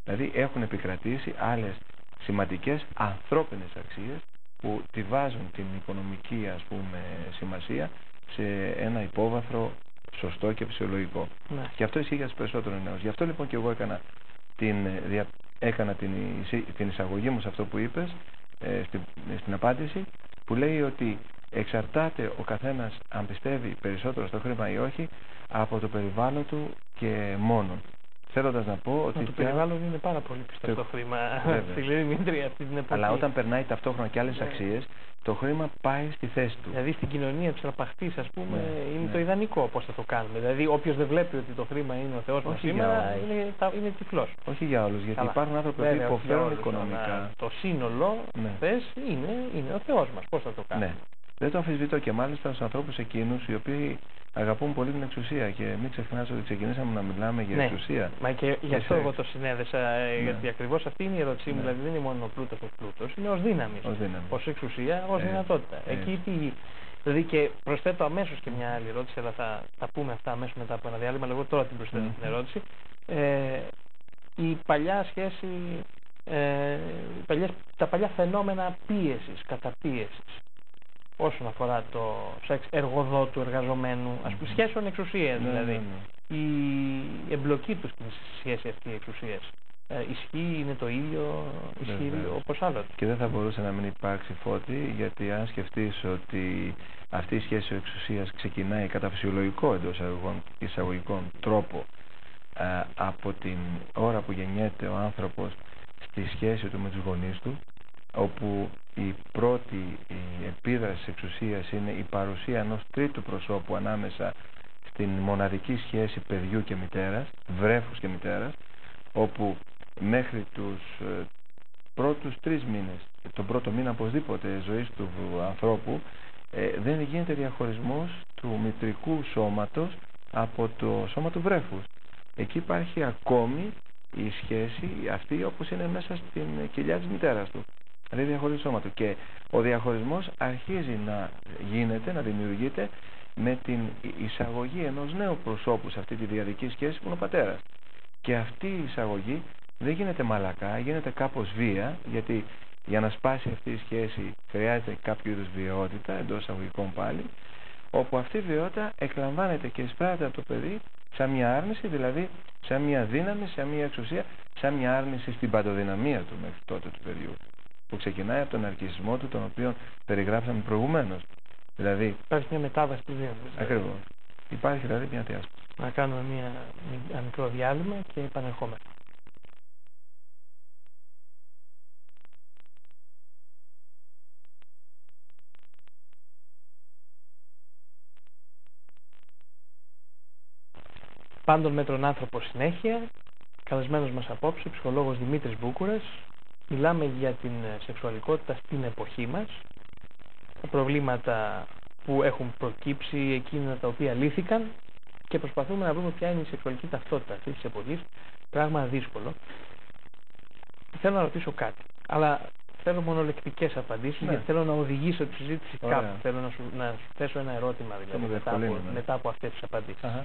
Δηλαδή έχουν επικρατήσει άλλες σημαντικές ανθρώπινες αξίες που τη βάζουν την οικονομική, ας πούμε, σημασία σε ένα υπόβαθρο σωστό και φυσιολογικό. Ναι. Και αυτό ισχύει για τους περισσότερους νέους. Γι' αυτό λοιπόν και εγώ έκανα την, έκανα την, την εισαγωγή μου σε αυτό που είπες, ε, στην, στην απάντηση, που λέει ότι εξαρτάται ο καθένας αν πιστεύει περισσότερο στο χρήμα ή όχι από το περιβάλλον του και μόνο. Θέλοντας να πω ότι. Μα το πια... περιβάλλον είναι πάρα πολύ πιστό στο χρήμα. Δημήτρη, αυτή την εποχή. Αλλά όταν περνάει ταυτόχρονα και άλλες αξίες, το χρήμα πάει στη θέση του. Δηλαδή στην κοινωνία της αρπαχτής, ας πούμε, ναι, είναι ναι. το ιδανικό πώς θα το κάνουμε. Δηλαδή, όποιος δεν βλέπει ότι το χρήμα είναι ο Θεός μας σήμερα, είναι, είναι τυφλός. Όχι για όλους, γιατί Καλά. υπάρχουν άνθρωποι που υποφέρουν οικονομικά. Το σύνολο, ναι. θες, είναι, είναι ο Θεός μας. Πώς θα το κάνουμε. Ναι. Δεν το αμφισβητώ, και μάλιστα στους ανθρώπους εκείνους οι οποίοι αγαπούν πολύ την εξουσία. Και μην ξεχνάς ότι ξεκινήσαμε να μιλάμε για ναι. εξουσία. Μα και γι' αυτό εγώ το συνέδεσα, ναι. γιατί ακριβώς αυτή είναι η ερώτησή μου. Ναι. Δηλαδή δεν είναι μόνο ο πλούτος ως πλούτος, είναι ως δύναμη. Ως εξουσία, ως ε, δυνατότητα. Ε. Εκεί τι. Δηλαδή και προσθέτω αμέσως και μια άλλη ερώτηση, αλλά θα τα πούμε αυτά αμέσως μετά από ένα διάλειμμα. Αλλά εγώ τώρα την προσθέτω mm. την ερώτηση. Ε, η παλιά σχέση, ε, παλιές, τα παλιά φαινόμενα πίεσης, καταπίεσης, όσον αφορά το σεξ εργοδότου, εργαζομένου, ας πούμε, σχέσεων εξουσίας, ναι, δηλαδή. Ναι, ναι. Η εμπλοκή τους στην σχέση αυτή εξουσίας. Ε, ισχύει, είναι το ίδιο, ισχύει όπως άλλο. Και δεν θα μπορούσε να μην υπάρξει, Φώτη, γιατί αν σκεφτείς ότι αυτή η σχέση εξουσίας ξεκινάει κατά φυσιολογικό εντός εισαγωγικών τρόπο ε, από την ώρα που γεννιέται ο άνθρωπος στη σχέση του με τους γονείς του, όπου η πρώτη η επίδραση της εξουσίας είναι η παρουσία ενός τρίτου προσώπου ανάμεσα στην μοναδική σχέση παιδιού και μητέρας, βρέφους και μητέρας, όπου μέχρι τους ε, πρώτους τρεις μήνες, τον πρώτο μήνα οπωσδήποτε ζωής του ανθρώπου, ε, δεν γίνεται διαχωρισμός του μητρικού σώματος από το σώμα του βρέφους. Εκεί υπάρχει ακόμη η σχέση αυτή όπως είναι μέσα στην κοιλιά της μητέρας του. Δηλαδή διαχωρίζει το σώμα του. Και ο διαχωρισμός αρχίζει να γίνεται, να δημιουργείται με την εισαγωγή ενός νέου προσώπου σε αυτή τη διαδική σχέση που είναι ο πατέρας. Και αυτή η εισαγωγή δεν γίνεται μαλακά, γίνεται κάπως βία, γιατί για να σπάσει αυτή η σχέση χρειάζεται κάποιο είδους βιαιότητα, εντός εισαγωγικών πάλι, όπου αυτή η βιαιότητα εκλαμβάνεται και εισπράττει από το παιδί σαν μια άρνηση, δηλαδή σαν μια δύναμη, σαν μια εξουσία, σαν μια άρνηση στην παντοδυναμία του μέχρι τότε του παιδιού, που ξεκινάει από τον αρκισμό του, τον οποίο περιγράψαμε προηγουμένως. Δηλαδή, υπάρχει μια μετάβαση του δύναμης. Ακριβώς. Υπάρχει δηλαδή μια διάσπαση. Να κάνουμε μια, ένα μικρό διάλειμμα και επανερχόμαστε. Πάντων με τον άνθρωπο συνέχεια, καλεσμένος μας απόψε, ψυχολόγος Δημήτρης Βούκουρας. Μιλάμε για την σεξουαλικότητα στην εποχή μας, τα προβλήματα που έχουν προκύψει, εκείνα τα οποία λύθηκαν, και προσπαθούμε να βρούμε ποια είναι η σεξουαλική ταυτότητα αυτής της εποχής. Πράγμα δύσκολο. Θέλω να ρωτήσω κάτι, αλλά θέλω μονολεκτικές απαντήσεις, ναι. γιατί θέλω να οδηγήσω τη συζήτηση Ωραία. κάπου. Θέλω να σου, να σου θέσω ένα ερώτημα, δηλαδή, μετά από, ναι. μετά από αυτές τις απαντήσεις. Uh-huh.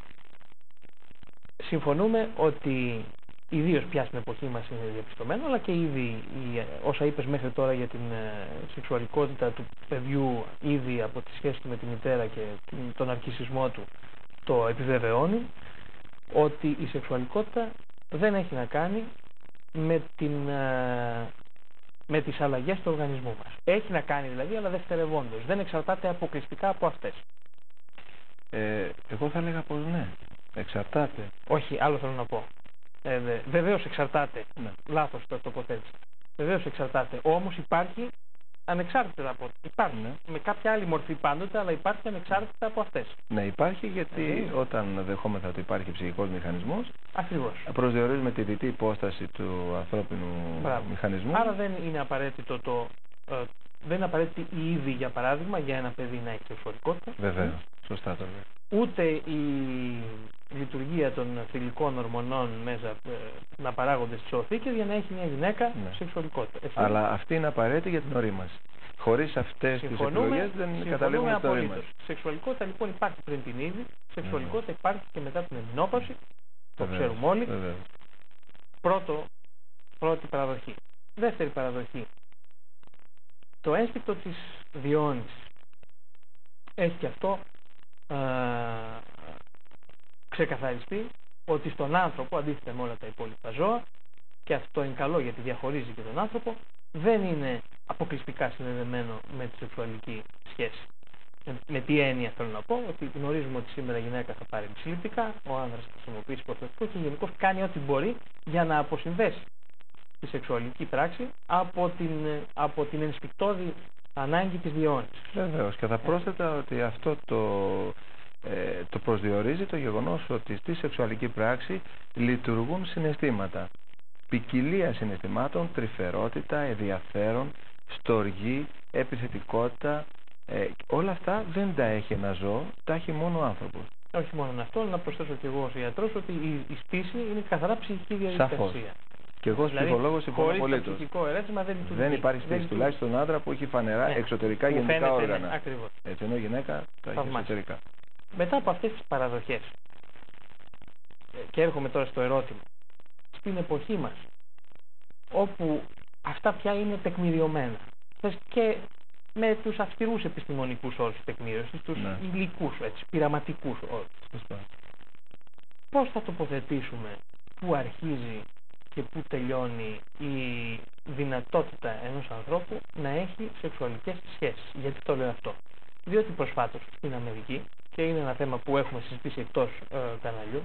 Συμφωνούμε ότι ιδίως πια στην εποχή μας είναι διαπιστωμένο, αλλά και ήδη όσα είπες μέχρι τώρα για την σεξουαλικότητα του παιδιού, ήδη από τη σχέση με τη μητέρα και τον αρκισισμό του, το επιβεβαιώνει, ότι η σεξουαλικότητα δεν έχει να κάνει με, την, με τις αλλαγές του οργανισμού μας. Έχει να κάνει δηλαδή, αλλά δευτερευόντως. Δεν εξαρτάται αποκλειστικά από αυτές. Ε, εγώ θα έλεγα πως ναι. Εξαρτάται. Όχι, άλλο θέλω να πω. Ε, δε, βεβαίως εξαρτάται. Ναι. Λάθος το τοποθέτηση. Βεβαίως εξαρτάται. Όμως υπάρχει ανεξάρτητα από. Υπάρχει. Ναι. Με κάποια άλλη μορφή πάντοτε, αλλά υπάρχει ανεξάρτητα από αυτές. Ναι, υπάρχει, γιατί ε, όταν δεχόμεθα ότι υπάρχει ψυχικός μηχανισμός, ακριβώς, προσδιορίζουμε τη δυτή υπόσταση του ανθρώπινου Μπράβο. μηχανισμού. Άρα δεν είναι απαραίτητο το. Ε, δεν είναι απαραίτητη η ήδη, για παράδειγμα, για ένα παιδί να έχει σεξουαλικότητα. Βεβαίως. Σωστά το λέω. Ούτε η λειτουργία των θηλυκών ορμονών μέσα ε, να παράγονται στις οθήκες για να έχει μια γυναίκα ναι. σεξουαλικότητα. Εσύ. Αλλά αυτή είναι απαραίτητη για την ορίμαση. Χωρίς αυτές τις επιλογές δεν καταλήγουμε στην ορίμαση. Σεξουαλικότητα λοιπόν υπάρχει πριν την είδη, σεξουαλικότητα ναι. υπάρχει και μετά την εμεινόπαυση, το Βεβαίως. ξέρουμε όλοι. Βεβαίως. Πρώτο Πρώτη παραδοχή. Δεύτερη παραδοχή. Το ένστικτο της διόνυσης έχει και αυτό ε, ξεκαθαριστεί ότι στον άνθρωπο, αντίθετα με όλα τα υπόλοιπα ζώα, και αυτό είναι καλό γιατί διαχωρίζει και τον άνθρωπο, δεν είναι αποκλειστικά συνδεδεμένο με τη σεξουαλική σχέση. Με, με τι έννοια θέλω να πω, ότι γνωρίζουμε ότι σήμερα η γυναίκα θα πάρει συλληπτικά, ο άνδρας θα χρησιμοποιήσει προθετικό και γενικώς κάνει ό,τι μπορεί για να αποσυνδέσει τη σεξουαλική πράξη από την, από την ενσπικτώδη ανάγκη της διόνυσης. Βεβαίως. Και θα πρόσθετα ότι αυτό το, ε, το προσδιορίζει το γεγονός ότι στη σεξουαλική πράξη λειτουργούν συναισθήματα. Ποικιλία συναισθημάτων, τρυφερότητα, ενδιαφέρον, στοργή, επιθετικότητα. Ε, όλα αυτά δεν τα έχει ένα ζώο, τα έχει μόνο ο άνθρωπος. Όχι μόνο αυτό, να προσθέσω και εγώ ως ιατρός ότι η, η σπίση είναι καθαρά ψυχική διαδικασία. Σαφώς. Και εγώ ως δηλαδή, ψυχολόγος συμφωνώ πολύ. Το ψυχικό ερέθισμα δεν λειτουργεί. Δεν υπάρχει σπίση, τουλάχιστον στον άντρα που έχει φανερά ναι. εξωτερικά που γενικά φαίνεται, όργανα. Ναι, ακριβώς. Έτσι, ενώ η γυναίκα τα έχει εξωτερικά. Μετά από αυτές τις παραδοχές, και έρχομαι τώρα στο ερώτημα, στην εποχή μας, όπου αυτά πια είναι τεκμηριωμένα, και με τους αυστηρούς επιστημονικούς όρους τεκμήριωσης, τους ναι. υλικούς, έτσι, πειραματικούς όρους. Πώς θα τοποθετήσουμε πού αρχίζει και πού τελειώνει η δυνατότητα ενός ανθρώπου να έχει σεξουαλικές σχέσεις? Γιατί το λέω αυτό? Διότι προσφάτως στην Αμερική, και είναι ένα θέμα που έχουμε συζητήσει εκτός ε, καναλιού,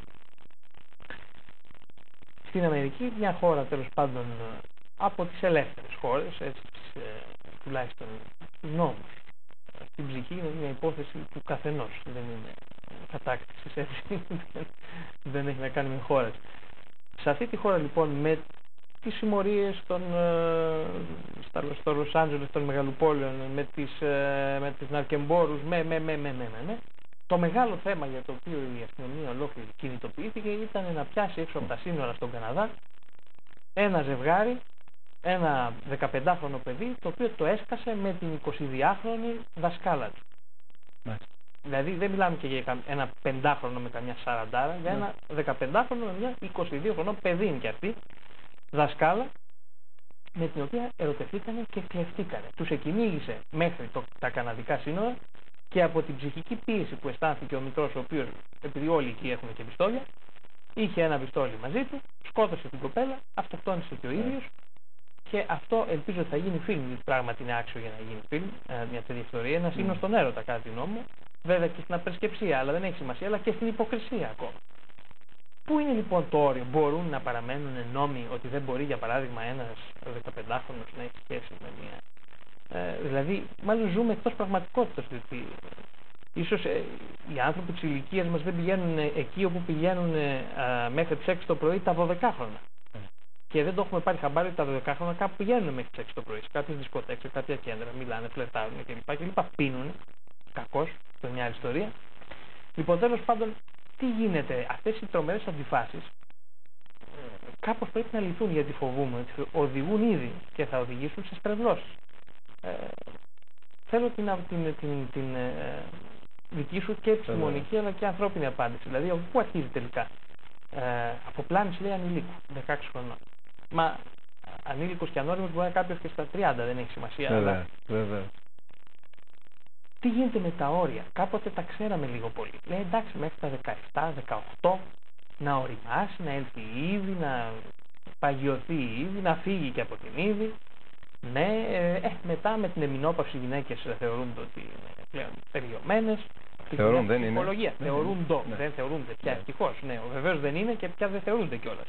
στην Αμερική, μια χώρα τέλος πάντων από τις ελεύθερες χώρες, έτσι, τις, ε, τουλάχιστον τους νόμους, στην ψυχή είναι μια υπόθεση του καθενός, δεν είναι κατάκτησης, έτσι, δεν έχει να κάνει με χώρες. Σε αυτή τη χώρα λοιπόν, με τις συμμορίες των, στα, στο Λος Άντζελες των μεγαλοπόλεων, με τις, με τις ναρκεμπόρους, με, με, με, με, με, με, το μεγάλο θέμα για το οποίο η αστυνομία ολόκληρη κινητοποιήθηκε ήταν να πιάσει έξω από τα σύνορα στον Καναδά ένα ζευγάρι, ένα δεκαπεντάχρονο παιδί, το οποίο το έσκασε με την εικοσιδυάχρονη δασκάλα του. Ναι. Δηλαδή δεν μιλάμε και για ένα πεντάχρονο με καμιά σαραντάρα, για ένα δεκαπεντάχρονο με μια εικοσιδύχρονο παιδί είναι και αυτή, δασκάλα, με την οποία ερωτευθήκανε και κλεφτήκανε. Τους εκυνήγησε μέχρι το, τα καναδικά σύνορα και από την ψυχική πίεση που αισθάνθηκε ο μητρός, ο οποίος, επειδή όλοι εκεί έχουν και πιστόλια, είχε ένα πιστόλι μαζί του, σκότωσε την κοπέλα, αυτοκτόνησε και ο ίδιος. Και αυτό ελπίζω ότι θα γίνει φιλμ, γιατί πράγματι είναι άξιο για να γίνει φιλμ, μια τέτοια ιστορία. Ένας mm. είναι στον έρωτα, κατά τη γνώμη μου, βέβαια και στην απερισκεψία, αλλά δεν έχει σημασία, αλλά και στην υποκρισία ακόμα. Πού είναι λοιπόν το όριο? Μπορούν να παραμένουν νόμοι ότι δεν μπορεί, για παράδειγμα, ένας δεκαπεντάχρονος να έχει σχέση με μια. Ε, δηλαδή, μάλλον ζούμε εκτός πραγματικότητας. Δηλαδή, ίσως ε, οι άνθρωποι της ηλικίας μας δεν πηγαίνουν εκεί όπου πηγαίνουν ε, μέχρι τις έξι το πρωί τα δωδεκάχρονα. Και δεν το έχουμε πάρει χαμπάρι τα δωδεκάχρονα, κάπου πηγαίνουν μέχρι τις έξι το πρωί. Σε κάποιες δισκοτέκες, σε κάποια κέντρα, μιλάνε, φλερτάρουν κλπ. κλπ. Πίνουν. Κακώς, αυτό είναι μια άλλη ιστορία. Λοιπόν, τέλος πάντων, τι γίνεται? Αυτές οι τρομερές αντιφάσεις ε, κάπως πρέπει να λυθούν, γιατί φοβούμαι ότι οδηγούν ήδη και θα οδηγήσουν σε στρεβλώσεις. Ε, θέλω την, την, την, την ε, δική σου και επιστημονική αλλά και ανθρώπινη απάντηση. Δηλαδή, από πού αρχίζει τελικά? Ε, από πλάνηση, λέει, ανηλίκου, δεκαέξι χρονών. Μα ανήλικος και ανώριμος μπορεί να είναι κάποιος και στα τριάντα, δεν έχει σημασία. Βέβαια, αλλά... βέβαια. Τι γίνεται με τα όρια? Κάποτε τα ξέραμε λίγο πολύ. Λέει εντάξει, μέχρι τα δεκαεπτά δεκαοκτώ να οριμάσει, να έλθει η Ήβη, να παγιωθεί η Ήβη, να φύγει και από την Ήβη. Ναι, ε, μετά με την εμεινόπαυση οι γυναίκες θεωρούνται ότι είναι πλέον περιομένες. Θεωρούν, δεν είναι. Θεωρούνται, ναι. δεν θεωρούνται πια, ναι. ευτυχώς. Ναι, βεβαίως δεν είναι και πια δεν θεωρούνται κιόλας.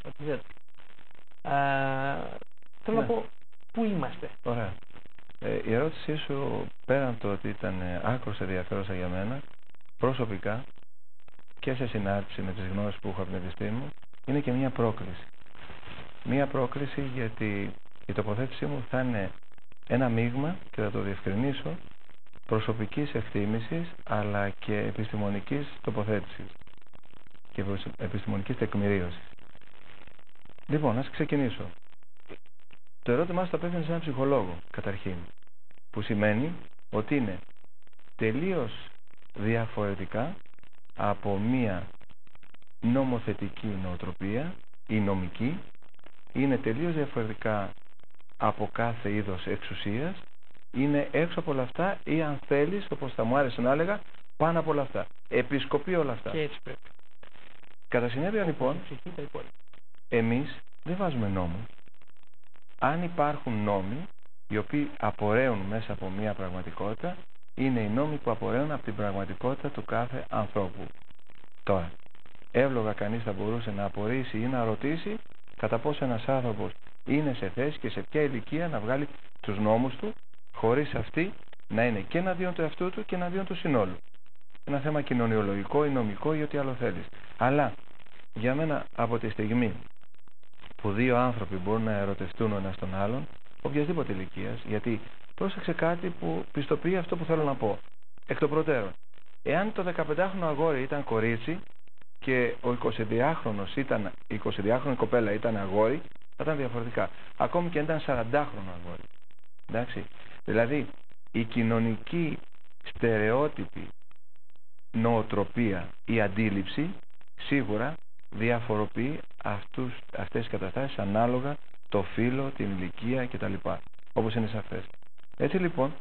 Θέλω ναι. να πω, πού είμαστε? Ωραία. Ε, η ερώτησή σου, πέραν το ότι ήταν άκρως ενδιαφέρουσα για μένα, προσωπικά και σε συνάρτηση με τις γνώσεις που έχω από την επιστήμη μου, είναι και μια πρόκληση. Μια πρόκληση γιατί η τοποθέτησή μου θα είναι ένα μείγμα, και θα το διευκρινίσω, προσωπικής εκτίμησης αλλά και επιστημονικής τοποθέτησης και επιστημονικής τεκμηρίωσης. Λοιπόν, ας ξεκινήσω. Το ερώτημά σου θα απέφτεται σε έναν ψυχολόγο, καταρχήν, που σημαίνει ότι είναι τελείως διαφορετικά από μία νομοθετική νοοτροπία ή νομική είναι τελείως διαφορετικά από κάθε είδος εξουσίας, είναι έξω από όλα αυτά ή αν θέλεις, όπως θα μου άρεσε να έλεγα, πάνω από όλα αυτά. Επισκοπεί όλα αυτά. Και έτσι πρέπει. Κατά συνέπεια λοιπόν, εμείς δεν βάζουμε νόμους. Αν υπάρχουν νόμοι οι οποίοι απορρέουν μέσα από μια πραγματικότητα, είναι οι νόμοι που απορρέουν από την πραγματικότητα του κάθε ανθρώπου. Τώρα, εύλογα κανείς θα μπορούσε να απορρίσει ή να ρωτήσει κατά πόσο ένας άνθρωπος είναι σε θέση και σε ποια ηλικία να βγάλει τους νόμους του, χωρίς αυτοί να είναι και εναντίον του εαυτού του και εναντίον του συνόλου. Ένα θέμα κοινωνιολογικό ή νομικό ή ό,τι άλλο θέλεις. Αλλά για μένα από τη στιγμή που δύο άνθρωποι μπορούν να ερωτευτούν ο ένας τον άλλον, οποιασδήποτε ηλικίας, γιατί πρόσεξε κάτι που πιστοποιεί αυτό που θέλω να πω. Εκ των προτέρων, εάν το δεκαπεντάχρονο αγόρι ήταν κορίτσι και ο εικοσιδυάχρονος ήταν, η εικοσιδυάχρονη κοπέλα ήταν αγόρι, θα ήταν διαφορετικά. Ακόμη και αν ήταν σαραντάχρονο αγόρι. Εντάξει. Δηλαδή, η κοινωνική στερεότυπη νοοτροπία, η αντίληψη, σίγουρα διαφοροποιεί αυτούς, αυτές τις καταστάσεις ανάλογα το φύλο, την ηλικία κτλ. Όπως είναι σαφές. Έτσι λοιπόν,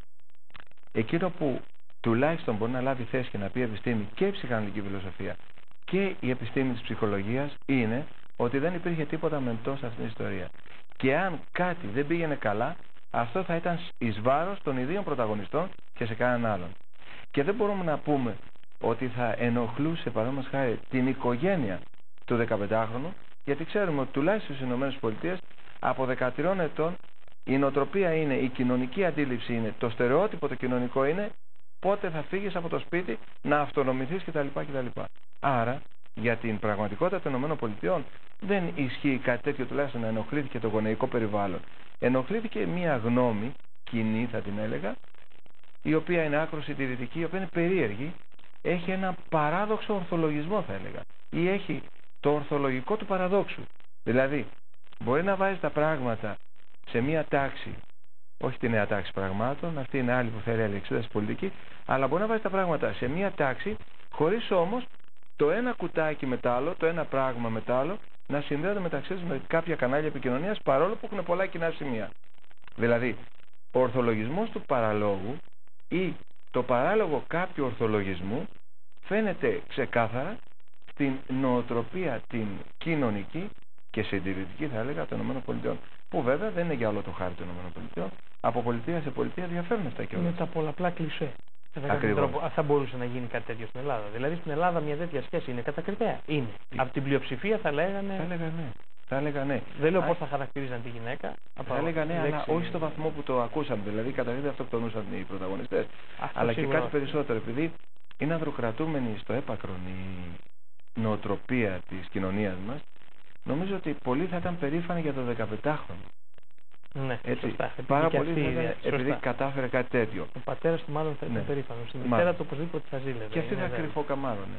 εκείνο που τουλάχιστον μπορεί να λάβει θέση και να πει η επιστήμη και η ψυχαναλυτική φιλοσοφία και η επιστήμη της ψυχολογίας είναι ότι δεν υπήρχε τίποτα μεντό σε αυτήν την ιστορία. Και αν κάτι δεν πήγαινε καλά, αυτό θα ήταν εις βάρος των ιδίων πρωταγωνιστών και σε κανέναν άλλον. Και δεν μπορούμε να πούμε ότι θα ενοχλούσε παραδείγματος χάρη την οικογένεια του δεκαπεντάχρονου, γιατί ξέρουμε ότι τουλάχιστον στις ΗΠΑ από δεκατρία ετών η νοοτροπία είναι, η κοινωνική αντίληψη είναι, το στερεότυπο το κοινωνικό είναι πότε θα φύγεις από το σπίτι να αυτονομηθείς κτλ. κτλ. Άρα για την πραγματικότητα των ΗΠΑ δεν ισχύει κάτι τέτοιο, τουλάχιστον να ενοχλήθηκε το γονεϊκό περιβάλλον. Ενοχλήθηκε μια γνώμη κοινή, θα την έλεγα, η οποία είναι άκρως συντηρητική, η οποία είναι περίεργη, έχει ένα παράδοξο ορθολογισμό θα έλεγα, ή έχει το ορθολογικό του παραδόξου. Δηλαδή, μπορεί να βάζει τα πράγματα σε μια τάξη, όχι τη νέα τάξη πραγμάτων, αυτή είναι άλλη που θέλει αλεξίδας πολιτική, αλλά μπορεί να βάζει τα πράγματα σε μια τάξη, χωρίς όμως το ένα κουτάκι με το άλλο, το ένα πράγμα με το άλλο, να συνδέονται μεταξύ τους με κάποια κανάλια επικοινωνίας, παρόλο που έχουν πολλά κοινά σημεία. Δηλαδή, ο ορθολογισμός του παραλόγου ή το παράλογο κάποιου ορθολογισμού φαίνεται ξεκάθαρα στην νοοτροπία την κοινωνική και συντηρητική θα έλεγα των ΗΠΑ. Που βέβαια δεν είναι για όλο το χάρτη των ΗΠΑ. Από πολιτεία σε πολιτεία διαφέρουν αυτά και όλα. Είναι τα πολλαπλά κλισέ. Τρόπο, θα μπορούσε να γίνει κάτι τέτοιο στην Ελλάδα. Δηλαδή στην Ελλάδα μια τέτοια σχέση είναι κατακριτέα. Είναι. Είναι. Από την πλειοψηφία θα λέγανε. Θα έλεγα ναι. Θα έλεγα ναι. Δεν λέω πώς θα χαρακτηρίζαν τη γυναίκα. Θα έλεγα ναι, αλλά όχι στο βαθμό που το ακούσαμε. Δηλαδή καταρχήν δεν αυτοκτονούσαν οι πρωταγωνιστές. Αλλά και κάτι περισσότερο. Επειδή είναι ανδροκρατούμενη στο έπακρον η νοοτροπία της κοινωνίας μας, νομίζω ότι πολλοί θα ήταν περήφανοι για το δεκαπεντάχρονο. Ναι, έτσι, σωστά. Πάρα πολύ θα ήταν, επειδή κατάφερε κάτι τέτοιο. Ο πατέρας του μάλλον θα ήταν ναι. περήφανος. Η μητέρα του οπωσδήποτε θα ζήλευε. Και αυτή θα κρυφοκαμάρωνε.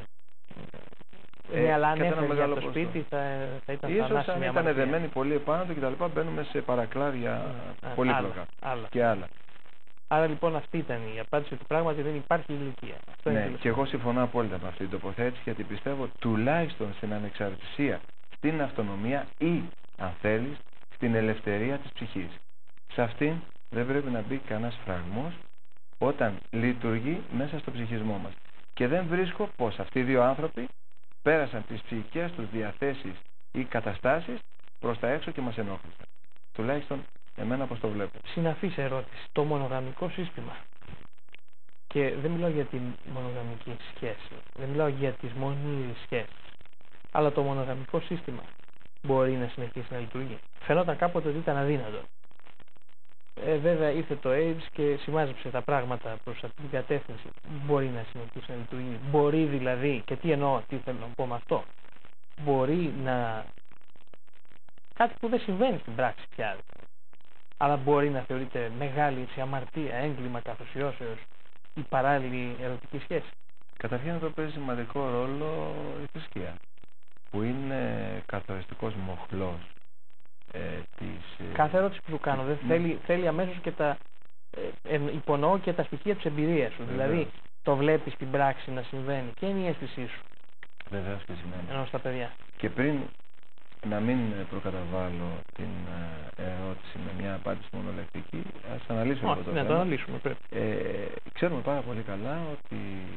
Ναι, ε, αλλά αν έφερε από το σπίτι θα, θα ήταν ίσως θανάσιμη αν ήταν δεμένοι πολύ επάνω του κτλ. Μπαίνουμε σε παρακλάδια mm, πολύπλοκα άλλα, και άλλα. Άρα λοιπόν αυτή ήταν η απάντηση ότι πράγματι δεν υπάρχει ηλικία. Αυτό ναι, και εγώ συμφωνώ απόλυτα με αυτή την τοποθέτηση, γιατί πιστεύω τουλάχιστον στην ανεξαρτησία, στην αυτονομία ή, αν θέλεις, στην ελευθερία της ψυχής. Σε αυτήν δεν πρέπει να μπει κανένας φραγμός όταν λειτουργεί μέσα στο ψυχισμό μας. Και δεν βρίσκω πως αυτοί οι δύο άνθρωποι πέρασαν τις ψυχικές τους διαθέσεις ή καταστάσεις προς τα έξω και μας ενόχλησαν. Τουλάχιστον εμένα πως το βλέπω. Συναφής ερώτηση. Το μονογαμικό σύστημα. Και δεν μιλάω για την μονογαμική σχέση. Δεν μιλάω για τις μονήρες σχέσεις. Αλλά το μονογαμικό σύστημα μπορεί να συνεχίσει να λειτουργεί. Φαινόταν κάποτε ότι ήταν αδύνατο. Ε, βέβαια ήρθε το AIDS και σημάζεψε τα πράγματα προς αυτή την κατεύθυνση. Μπορεί να συνεχίσει να λειτουργεί. Μπορεί δηλαδή, και τι εννοώ, τι θέλω να πω με αυτό, μπορεί να... κάτι που δεν συμβαίνει στην πράξη πια. Αλλά μπορεί να θεωρείται μεγάλη έτσι, αμαρτία, έγκλημα καθοσιώσεως η παράλληλη ερωτική σχέση. Καταρχήν εδώ παίζει σημαντικό ρόλο η θρησκεία, που είναι καθοριστικός μοχλός ε, της... Κάθε ερώτηση που σου κάνω δεν θέλει, θέλει αμέσως και τα... Ε, ε, υπονοώ και τα στοιχεία της εμπειρίας σου. Βεβαίως. Δηλαδή το βλέπεις στην πράξη να συμβαίνει και είναι η αίσθησή σου. Βεβαίως και σημαίνει. Ενώ στα παιδιά. Και πριν να μην προκαταβάλω την ε, ερώτηση με μια απάντηση μονολεκτική, ας αναλύσουμε αυτό το ναι, θέμα. το αναλύσουμε, πρέπει. Ε, ξέρουμε πάρα πολύ καλά ότι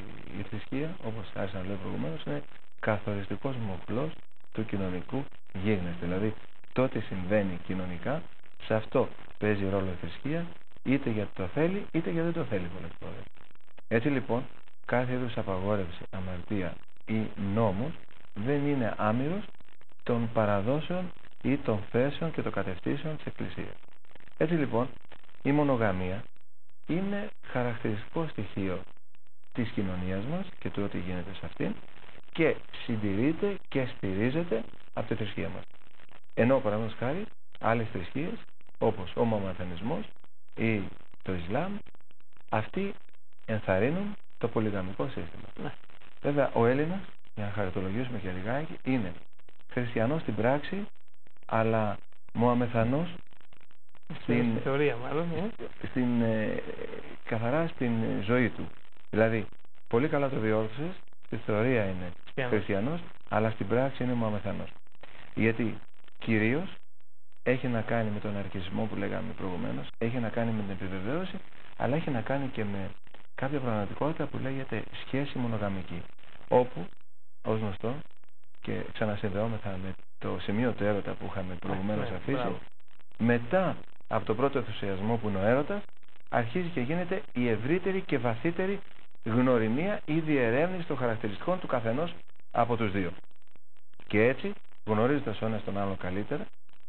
η θρησκεία, όπως άρχισα να λέω προηγουμένως, είναι καθοριστικός μοχλός του κοινωνικού γίγνεσθε. Δηλαδή, τότε συμβαίνει κοινωνικά, σε αυτό παίζει ρόλο η θρησκεία, είτε γιατί το θέλει, είτε γιατί δεν το θέλει πολλές φορές. Έτσι λοιπόν, κάθε είδους απαγόρευση, αμαρτία ή νόμος δεν είναι άμυρος των παραδόσεων ή των θέσεων και των κατευθύνσεων της Εκκλησίας. Έτσι λοιπόν, η μονογαμία είναι χαρακτηριστικό στοιχείο της κοινωνίας μας και του ό,τι γίνεται σε αυτήν και συντηρείται και στηρίζεται από τη θρησκεία μας. Ενώ παραδείγματος χάρη άλλες θρησκείες όπως ο μωαμεθανισμός ή το Ισλάμ, αυτοί ενθαρρύνουν το πολυγαμικό σύστημα. Ναι. Βέβαια ο Έλληνας, για να χαρακτολογήσουμε και λιγάκι, είναι χριστιανός στην πράξη, αλλά μωαμεθανός στην, στην θεωρία μάλλον, ε? στην, ε, καθαρά στην ζωή του. Δηλαδή, πολύ καλά το διόρθωσες, στη θεωρία είναι yeah. χριστιανός, αλλά στην πράξη είναι μωαμεθανός. Γιατί κυρίως έχει να κάνει με τον αρκισμό που λέγαμε προηγουμένως, έχει να κάνει με την επιβεβαίωση, αλλά έχει να κάνει και με κάποια πραγματικότητα που λέγεται σχέση μονογαμική. Όπου, ως γνωστό, και ξανασυνδεόμεθα με το σημείο του έρωτα που είχαμε προηγουμένως yeah, αφήσει, yeah. μετά από το πρώτο ενθουσιασμό που είναι ο έρωτας, αρχίζει και γίνεται η ευρύτερη και βαθύτερη γνωριμία ή διερεύνηση των χαρακτηριστικών του καθενός από τους δύο. Και έτσι, γνωρίζοντας ο ένας τον άλλον καλύτερα,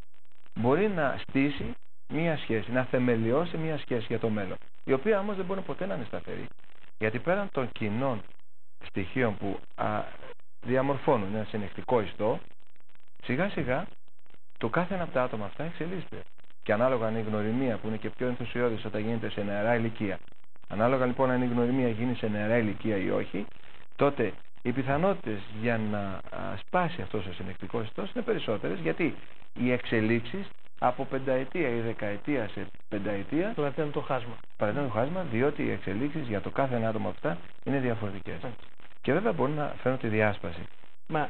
μπορεί να στήσει μία σχέση, να θεμελιώσει μία σχέση για το μέλλον, η οποία όμως δεν μπορεί ποτέ να είναι σταθερή. Γιατί πέραν των κοινών στοιχείων που α, διαμορφώνουν ένα συνεχτικό ιστό, σιγά σιγά το κάθε ένα από τα άτομα αυτά εξελίσσεται. Και ανάλογα αν η γνωριμία που είναι και πιο ενθουσιώδης όταν γίνεται σε νεαρά ηλικία, ανάλογα λοιπόν αν η γνωριμία γίνει σε νεαρά ηλικία ή όχι, τότε οι πιθανότητες για να α, σπάσει αυτός ο συνεκτικός ιστός είναι περισσότερες, γιατί οι εξελίξεις από πενταετία ή δεκαετία σε πενταετία παρατείνουν το χάσμα. Παρατείνουν το χάσμα, διότι οι εξελίξεις για το κάθε ένα άτομο αυτά είναι διαφορετικές. Mm. Και βέβαια μπορεί να φέρουν τη διάσπαση. Μα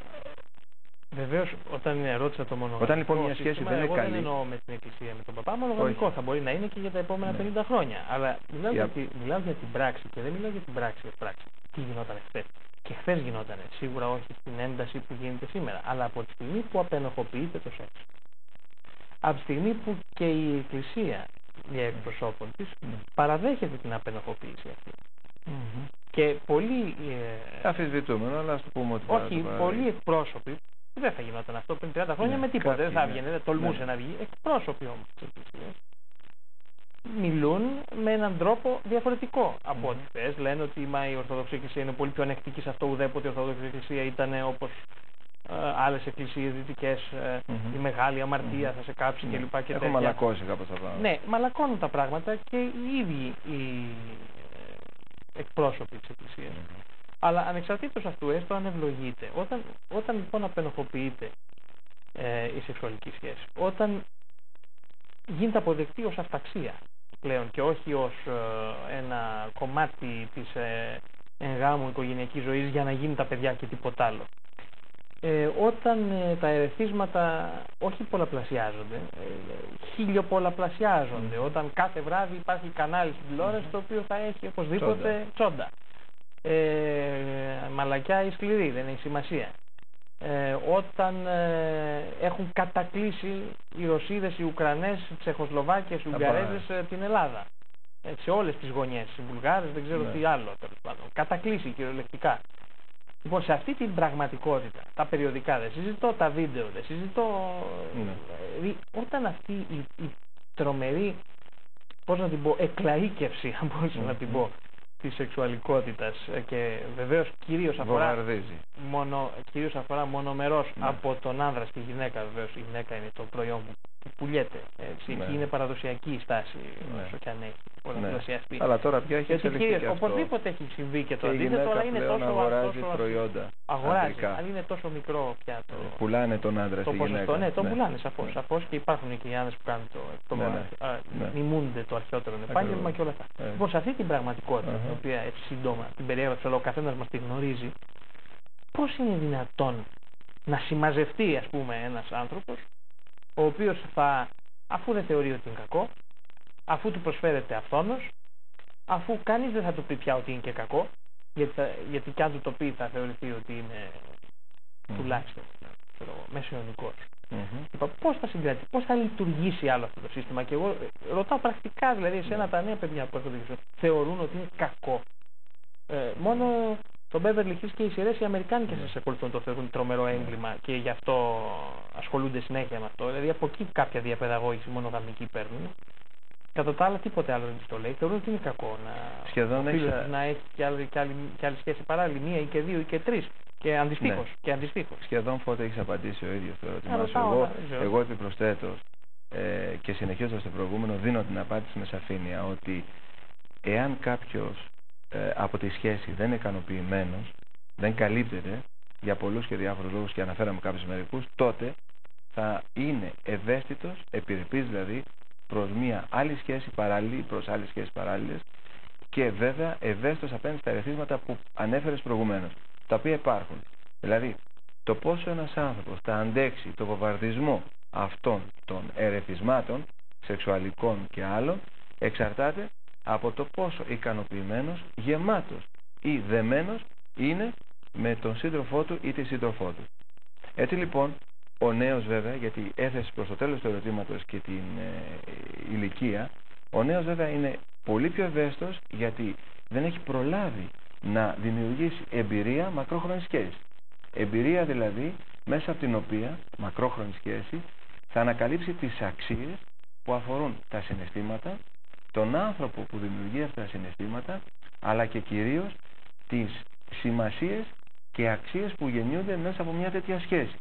βεβαίως όταν ρώτησα το μονογαμικό, όταν λοιπόν μια σχέση σύστημα, δεν είναι εγώ καλή. Δεν εννοώ με την Εκκλησία, με τον παπά, μονογαμικό θα μπορεί να είναι και για τα επόμενα ναι. πενήντα χρόνια. Αλλά μιλάω, yeah. για, τη, μιλάω για την πράξη και δεν μιλάω για την πράξη. πράξη. Τι γινόταν χθες. Και χθες γινόταν. Σίγουρα όχι στην ένταση που γίνεται σήμερα. Αλλά από τη στιγμή που απενοχοποιείται το σεξ. Από τη στιγμή που και η Εκκλησία για εκπροσώπων της mm. παραδέχεται την απενοχοποίηση αυτή. Mm-hmm. Και πολλοί. Ε, Αφισβητούμενο, αλλά ας το πούμε ότι. Όχι, πολλοί εκπρόσωποι. Δεν θα γινόταν αυτό πριν τριάντα χρόνια ναι, με τίποτα. Δεν θα έβγαινε, δεν τολμούσε ναι. να βγει. Εκπρόσωποι όμως της Εκκλησίας μιλούν με έναν τρόπο διαφορετικό mm-hmm. από ό,τι χθες. Λένε ότι μα, η Ορθόδοξη Εκκλησία είναι πολύ πιο ανεκτική σε αυτό. Ουδέποτε η Ορθόδοξη Εκκλησία ήταν όπως ε, άλλες εκκλησίες δυτικές. Ε, mm-hmm. Η μεγάλη αμαρτία mm-hmm. θα σε κάψει mm-hmm. κλπ. Και Έχω μαλακώσει κάπως τα πράγματα. Ναι, μαλακώνουν τα πράγματα και οι ίδιοι οι ε, εκπρόσωποι της Εκκλησίας. Mm-hmm. Αλλά ανεξαρτήτως αυτού, έστω αν ευλογείται, όταν, όταν λοιπόν απενοχοποιείται ε, η σεξουαλική σχέση, όταν γίνεται αποδεκτή ως αυταξία πλέον και όχι ως ε, ένα κομμάτι της ε, εγγάμου οικογενειακής ζωής για να γίνει τα παιδιά και τίποτα άλλο. Ε, όταν ε, τα ερεθίσματα όχι πολλαπλασιάζονται, ε, χιλιοπολαπλασιάζονται, mm. όταν κάθε βράδυ υπάρχει κανάλι στην τηλεόραση mm. το οποίο θα έχει οπωσδήποτε τσόντα. τσόντα. Ε, μαλακιά ή σκληρή, δεν έχει σημασία. Ε, όταν ε, έχουν κατακλείσει οι Ρωσίδες, οι Ουκρανές, οι Τσεχοσλοβάκες, οι Ουγγαρέζες ε, την Ελλάδα. Ε, σε όλες τις γωνιές, οι Βουλγάρες, δεν ξέρω ναι. τι άλλο τέλος πάντων. Κατακλείσει κυριολεκτικά. Λοιπόν, σε αυτή την πραγματικότητα, τα περιοδικά, δεν συζητώ τα βίντεο, δεν συζητώ... Ναι. Ε, όταν αυτή η, η τρομερή, πώς να την πω, εκλαΐκευση, αν μπορούσα mm-hmm. να την πω, της σεξουαλικότητας και βεβαίως κυρίως αφορά, μόνο, κυρίως αφορά μονομερός ναι. από τον άνδρα στη γυναίκα. Βεβαίως η γυναίκα είναι το προϊόν που, που πουλιέται. Έτσι. Ναι. Είναι παραδοσιακή η στάση ναι. όσο και αν έχει πολλαπλασιαστεί. Ναι. Αλλά τώρα πια έχει εξελιχθεί και αυτό. Οπωσδήποτε έχει συμβεί και το και αντίθετο, αλλά είναι τόσο αγοράζει τόσο, προϊόντα. Αγοράζει, αλλά είναι τόσο μικρό πια το... Πουλάνε τον άντρα το στη ποσοστό, γυναίκα. Ναι, το ναι. πουλάνε σαφώς. Ναι. Σαφώς και υπάρχουν και οι άνδρες που κάνουν το, το ναι, ναι. μιμούνται το αρχαιότερο επάγγελμα και όλα αυτά. Ναι. Λοιπόν, σε αυτή την πραγματικότητα, uh-huh. την οποία έτσι σύντομα την περιέγραψα, αλλά ο καθένας μας τη γνωρίζει, πώς είναι δυνατόν να συμμαζευτεί, ας πούμε, ένας άνθρωπος, ο οποίος θα, αφού δεν θεωρεί ότι είναι κακό, αφού του προσφέρεται αυθόνος, αφού κανείς δεν θα του πει πια ότι είναι και κακό, γιατί, θα, γιατί κι αν του το πει θα θεωρηθεί ότι είναι mm-hmm. τουλάχιστον μεσαιωνικός. Mm-hmm. Πώς θα συγκρατήσει, πώς θα λειτουργήσει άλλο αυτό το σύστημα? Και εγώ ρωτάω πρακτικά, δηλαδή, εσένα mm-hmm. τα νέα παιδιά που έρχονται και θεωρούν ότι είναι κακό. Ε, μόνο το Beverly Hills και οι σειρές οι αμερικάνικες mm-hmm. ακολουθούν, το θεωρούν τρομερό έγκλημα και γι' αυτό ασχολούνται συνέχεια με αυτό. Δηλαδή από εκεί κάποια διαπαιδαγώγηση μονογαμική παίρνουν. Κατά τα άλλα, τίποτε άλλο δεν το λέει. Θεωρούν ότι είναι κακό να, σχεδόν έχει... να έχει και άλλη, και, άλλη, και άλλη σχέση παράλληλη, μία ή και δύο ή και τρεις. Και αντιστοίχως. Ναι. Και αντιστοίχως. Σχεδόν Φώτη έχεις απαντήσει ο ίδιος το ερώτημά σου. Εγώ, εγώ επιπροσθέτω ε, και συνεχίζοντας το προηγούμενο, δίνω την απάντηση με σαφήνεια ότι εάν κάποιος ε, από τη σχέση δεν είναι ικανοποιημένος, δεν καλύπτεται για πολλούς και διάφορους λόγους και αναφέραμε κάποιους μερικούς, τότε θα είναι ευαίσθητος, επιρρεπής δηλαδή, προς μια άλλη σχέση παράλληλη, προς άλλες σχέσεις παράλληλες και βέβαια ευαίσθητος απέναντι στα ερεθίσματα που ανέφερες προηγουμένως, τα οποία υπάρχουν. Δηλαδή, το πόσο ένας άνθρωπος θα αντέξει το βομβαρδισμό αυτών των ερεθισμάτων, σεξουαλικών και άλλων, εξαρτάται από το πόσο ικανοποιημένος, γεμάτος ή δεμένος είναι με τον σύντροφό του ή τη σύντροφό του. Έτσι λοιπόν, ο νέος βέβαια, γιατί έθεσε προς το τέλος του ερωτήματος και την ε, ηλικία, ο νέος βέβαια είναι πολύ πιο ευαίσθητος γιατί δεν έχει προλάβει να δημιουργήσει εμπειρία μακρόχρονης σχέσης. Εμπειρία δηλαδή μέσα από την οποία, μακρόχρονη σχέση, θα ανακαλύψει τις αξίες που αφορούν τα συναισθήματα, τον άνθρωπο που δημιουργεί αυτά τα συναισθήματα, αλλά και κυρίως τις σημασίες και αξίες που γεννιούνται μέσα από μια τέτοια σχέση.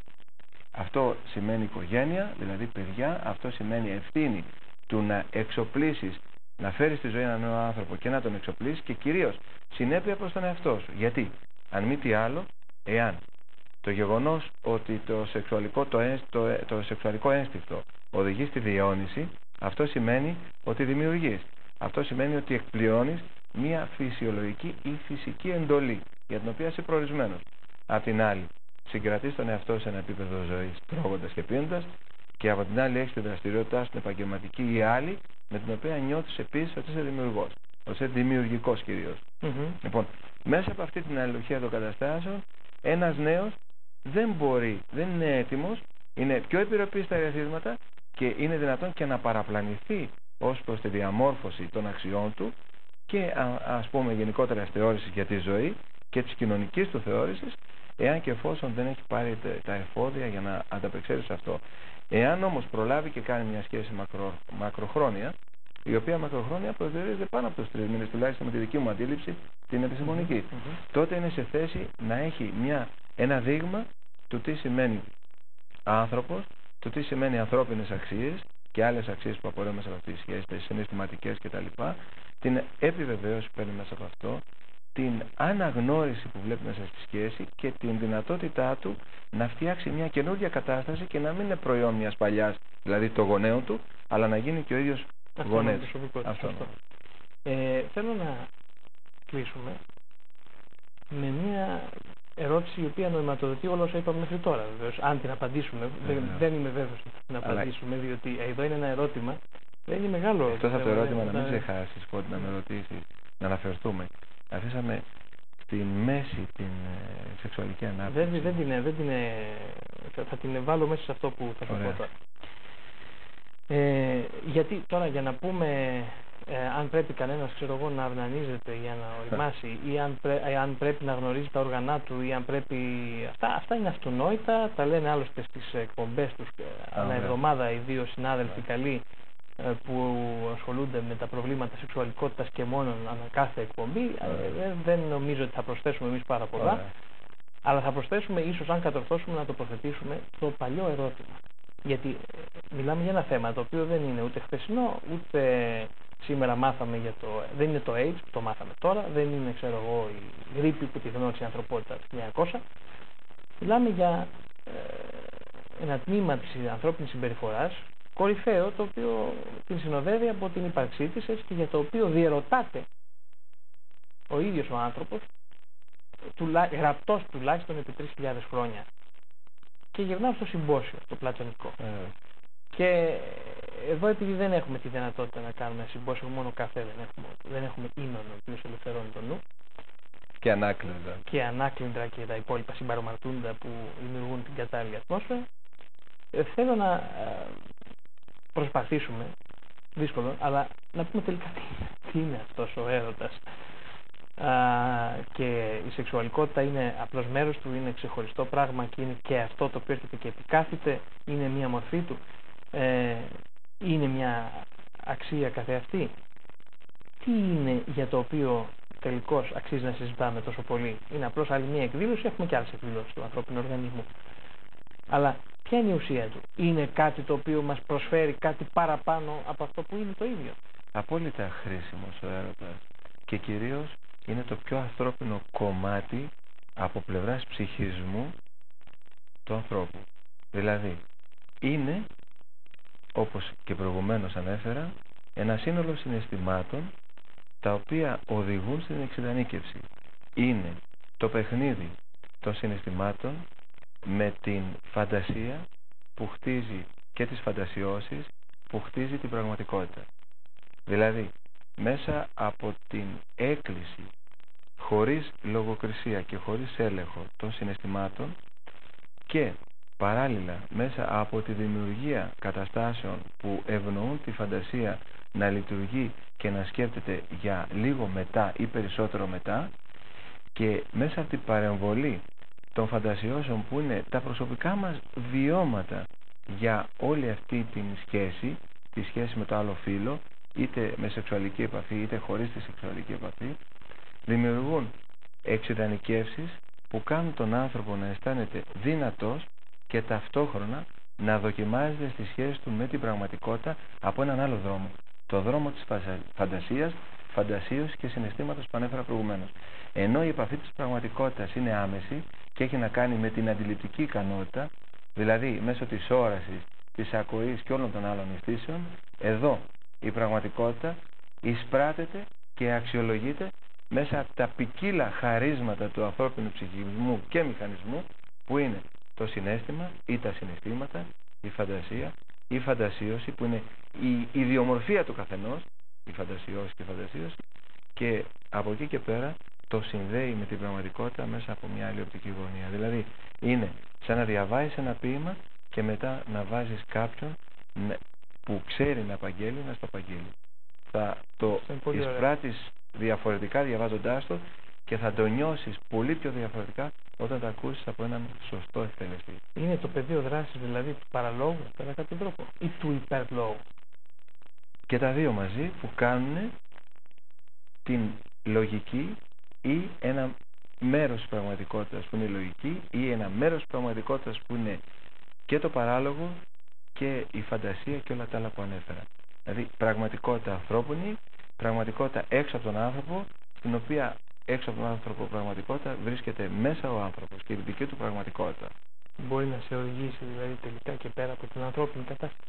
Αυτό σημαίνει οικογένεια, δηλαδή παιδιά, αυτό σημαίνει ευθύνη του να εξοπλίσεις, να φέρεις στη ζωή έναν νέο άνθρωπο και να τον εξοπλίσεις και κυρίως συνέπεια προς τον εαυτό σου. Γιατί, αν μη τι άλλο, εάν το γεγονός ότι το σεξουαλικό, το, το, το σεξουαλικό ένστικτο οδηγεί στη διαιώνιση, αυτό σημαίνει ότι δημιουργείς. Αυτό σημαίνει ότι εκπληρώνεις μια φυσιολογική ή φυσική εντολή για την οποία είσαι προορισμένος. Απ' την άλλη, συγκρατείς τον εαυτό σε ένα επίπεδο ζωής τρώγοντας και πίνοντας και από την άλλη έχεις τη δραστηριότητά σου την επαγγελματική ή άλλη με την οποία νιώθεις επίσης ότι είσαι δημιουργός, ότι είσαι δημιουργικός κυρίως. Mm-hmm. Λοιπόν, μέσα από αυτή την αλληλουχία των καταστάσεων, ένας νέος δεν μπορεί, δεν είναι έτοιμος, είναι πιο επιρρεπής στα ερεθίσματα και είναι δυνατόν και να παραπλανηθεί ως προς τη διαμόρφωση των αξιών του και α, ας πούμε γενικότερα θεώρησης για τη ζωή και της κοινωνικής του θεώρησης, εάν και εφόσον δεν έχει πάρει τα εφόδια για να ανταπεξέλθει σε αυτό. Εάν όμως προλάβει και κάνει μια σχέση μακρο, μακροχρόνια, η οποία μακροχρόνια προσδιορίζεται πάνω από τους τρεις μήνες, τουλάχιστον με τη δική μου αντίληψη, την επιστημονική, mm-hmm. τότε είναι σε θέση να έχει μια, ένα δείγμα του τι σημαίνει άνθρωπος, του τι σημαίνει ανθρώπινες αξίες και άλλες αξίες που απορρέουν μέσα από αυτή τη σχέση, τις συναισθηματικές κτλ. Την επιβεβαίωση που παίρνει μέσα από αυτό, την αναγνώριση που βλέπει μέσα στη σχέση και την δυνατότητά του να φτιάξει μια καινούργια κατάσταση και να μην είναι προϊόν μιας παλιάς, δηλαδή το γονέο του, αλλά να γίνει και ο ίδιος γονέος. Αυτό. Αυτό. Ε, θέλω να κλείσουμε με μια ερώτηση η οποία νοηματοδοτεί όλα όσα είπαμε μέχρι τώρα. Βεβαίως, αν την απαντήσουμε, δεν, δεν είμαι βέβαιος ότι θα την απαντήσουμε, αλλά... διότι εδώ είναι ένα ερώτημα, δεν είναι μεγάλο. Εκτός από το ερώτημα, να μην ξεχάσεις πότε να με ρωτήσεις, να αναφερθούμε. Αφήσαμε στη μέση την ε, σεξουαλική ανάπτυξη. Δεν, δεν, την, δεν την, θα, θα την βάλω μέσα σε αυτό που θα σου πω τώρα. Ε, γιατί τώρα για να πούμε ε, αν πρέπει κανένας ξέρω εγώ, να αυνανίζεται για να οριμάσει ή αν, πρέ, ε, αν πρέπει να γνωρίζει τα όργανά του ή αν πρέπει... Αυτά, αυτά είναι αυτονόητα, τα λένε άλλωστε στις εκπομπές τους ανά εβδομάδα οι δύο συνάδελφοι καλοί που ασχολούνται με τα προβλήματα σεξουαλικότητας και μόνο ανά κάθε εκπομπή. Ε, δεν νομίζω ότι θα προσθέσουμε εμείς πάρα πολλά, Ωραία. αλλά θα προσθέσουμε ίσως αν κατορθώσουμε να τοποθετήσουμε το παλιό ερώτημα. Γιατί μιλάμε για ένα θέμα το οποίο δεν είναι ούτε χθεσινό, ούτε σήμερα μάθαμε για το... Δεν είναι το AIDS που το μάθαμε τώρα, δεν είναι ξέρω εγώ η γρίπη που τη γνώρισε η ανθρωπότητα το χίλια εννιακόσια. Μιλάμε για ε, ένα τμήμα της ανθρώπινης συμπεριφοράς κορυφαίο, το οποίο την συνοδεύει από την ύπαρξή της και για το οποίο διερωτάται ο ίδιος ο άνθρωπος, τουλά, γραπτός τουλάχιστον επί τρεις χιλιάδες χρόνια. και γυρνάω στο συμπόσιο, το πλατωνικό. Ε. Και εδώ, επειδή δεν έχουμε τη δυνατότητα να κάνουμε συμπόσιο, μόνο καφέ δεν έχουμε, δεν έχουμε ίνων ο οποίος ελευθερώνει τον νου. Και ανάκλυντρα. Και ανάκλυντρα και τα υπόλοιπα συμπαρομαρτούντα που δημιουργούν την κατάλληλη ατμόσφαιρα. Ε, θέλω να ε, προσπαθήσουμε, δύσκολο, αλλά να πούμε τελικά τι, τι είναι αυτός ο έρωτας. Α, και η σεξουαλικότητα είναι απλώς μέρος του, είναι ξεχωριστό πράγμα και είναι και αυτό το οποίο έρχεται και επικάθεται, είναι μια μορφή του, ε, είναι μια αξία καθεαυτή. Τι είναι για το οποίο τελικώς αξίζει να συζητάμε τόσο πολύ? Είναι απλώς άλλη μια εκδήλωση, έχουμε και άλλες εκδηλώσεις του ανθρώπινου οργανισμού. Αλλά ποια είναι η ουσία του? Είναι κάτι το οποίο μας προσφέρει κάτι παραπάνω από αυτό που είναι το ίδιο? Απόλυτα χρήσιμος ο έρωτας. Και κυρίως είναι το πιο ανθρώπινο κομμάτι από πλευράς ψυχισμού του ανθρώπου. Δηλαδή, είναι, όπως και προηγουμένως ανέφερα, ένα σύνολο συναισθημάτων τα οποία οδηγούν στην εξειδανίκευση. Είναι το παιχνίδι των συναισθημάτων με την φαντασία που χτίζει και τις φαντασιώσεις που χτίζει την πραγματικότητα. Δηλαδή, μέσα από την έκκληση χωρίς λογοκρισία και χωρίς έλεγχο των συναισθημάτων και παράλληλα μέσα από τη δημιουργία καταστάσεων που ευνοούν τη φαντασία να λειτουργεί και να σκέφτεται για λίγο μετά ή περισσότερο μετά, και μέσα από την παρεμβολή των φαντασιώσεων που είναι τα προσωπικά μας βιώματα για όλη αυτή την σχέση, τη σχέση με το άλλο φύλο, είτε με σεξουαλική επαφή είτε χωρίς τη σεξουαλική επαφή, δημιουργούν εξειδανικεύσεις που κάνουν τον άνθρωπο να αισθάνεται δυνατός και ταυτόχρονα να δοκιμάζεται στη σχέση του με την πραγματικότητα από έναν άλλο δρόμο. Το δρόμο της φαντασίας, φαντασίωσης και συναισθήματος που ανέφερα προηγουμένως. Ενώ η επαφή της πραγματικότητας είναι άμεση και έχει να κάνει με την αντιληπτική ικανότητα, δηλαδή μέσω της όρασης, της ακοής και όλων των άλλων αισθήσεων, εδώ η πραγματικότητα εισπράτεται και αξιολογείται μέσα από τα ποικίλα χαρίσματα του ανθρώπινου ψυχισμού και μηχανισμού που είναι το συναίσθημα ή τα συναισθήματα, η φαντασία, η φαντασίωση που είναι η ιδιομορφία του καθενός, η φαντασιώση και η φαντασίωση, και από εκεί και πέρα το συνδέει με την πραγματικότητα μέσα από μια άλλη οπτική γωνία. Δηλαδή είναι σαν να διαβάζεις ένα ποίημα και μετά να βάζεις κάποιον που ξέρει να απαγγέλει να στο απαγγέλει. Θα το εισπράττεις διαφορετικά διαβάζοντάς το και θα το νιώσεις πολύ πιο διαφορετικά όταν το ακούσεις από έναν σωστό εκτελεστή. Είναι το πεδίο δράσης δηλαδή του παραλόγου κατά κάποιο τρόπο ή του υπερλόγου? Και τα δύο μαζί που κάνουν την λογική ή ένα μέρος της πραγματικότητας που είναι λογική ή ένα μέρος της πραγματικότητας που είναι και το παράλογο και η φαντασία και όλα τα άλλα που ανέφερα. Δηλαδή πραγματικότητα ανθρώπινη, πραγματικότητα έξω από τον άνθρωπο, στην οποία έξω από τον άνθρωπο πραγματικότητα βρίσκεται μέσα ο άνθρωπος και η δική του πραγματικότητα. Μπορεί να σε οδηγήσει δηλαδή τελικά και πέρα από την ανθρώπινη κατάσταση.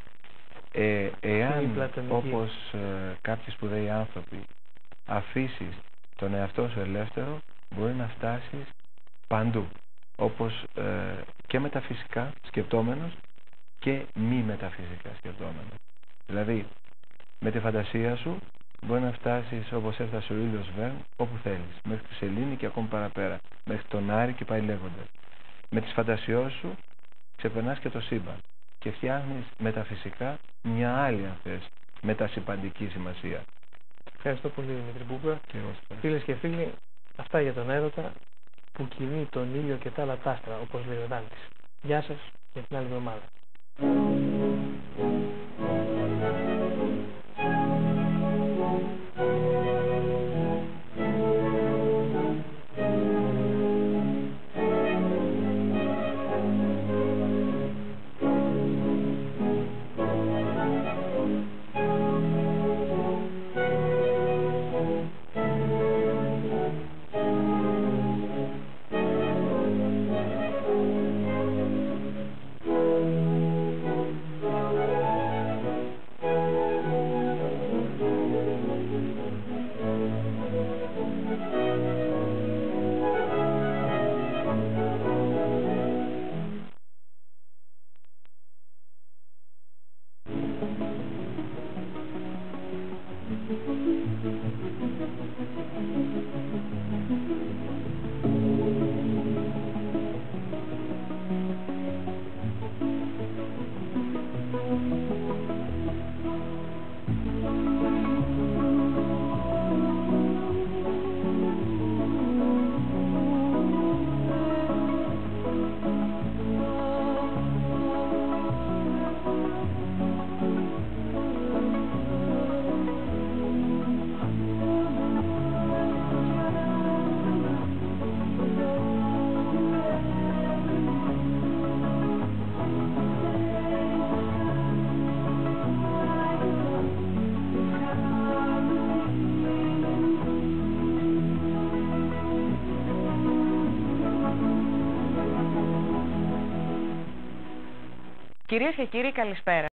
Ε, εάν όπως ε, κάποιοι σπουδαίοι άνθρωποι αφήσεις τον εαυτό σου ελεύθερο, μπορεί να φτάσεις παντού. Όπως ε, και μεταφυσικά σκεπτόμενος και μη μεταφυσικά σκεπτόμενος. Δηλαδή με τη φαντασία σου μπορεί να φτάσεις όπως έφτασε ο ήλιος Βέρν όπου θέλεις, μέχρι τη Σελήνη και ακόμη παραπέρα, μέχρι τον Άρη και πάει λέγοντας. Με τις φαντασιώσεις σου ξεπερνάς και το σύμπαν και φτιάχνεις μεταφυσικά μια άλλη αν θες μετασυμπαντική σημασία. Ευχαριστώ πολύ Δημήτρη Μπούμπρα. Φίλες και φίλοι, αυτά για τον έρωτα που κινεί τον ήλιο και τα άλλα τα άστρα, όπως λέει ο Δάντης. Γεια σας και την άλλη εβδομάδα. Κυρίες και κύριοι, καλησπέρα.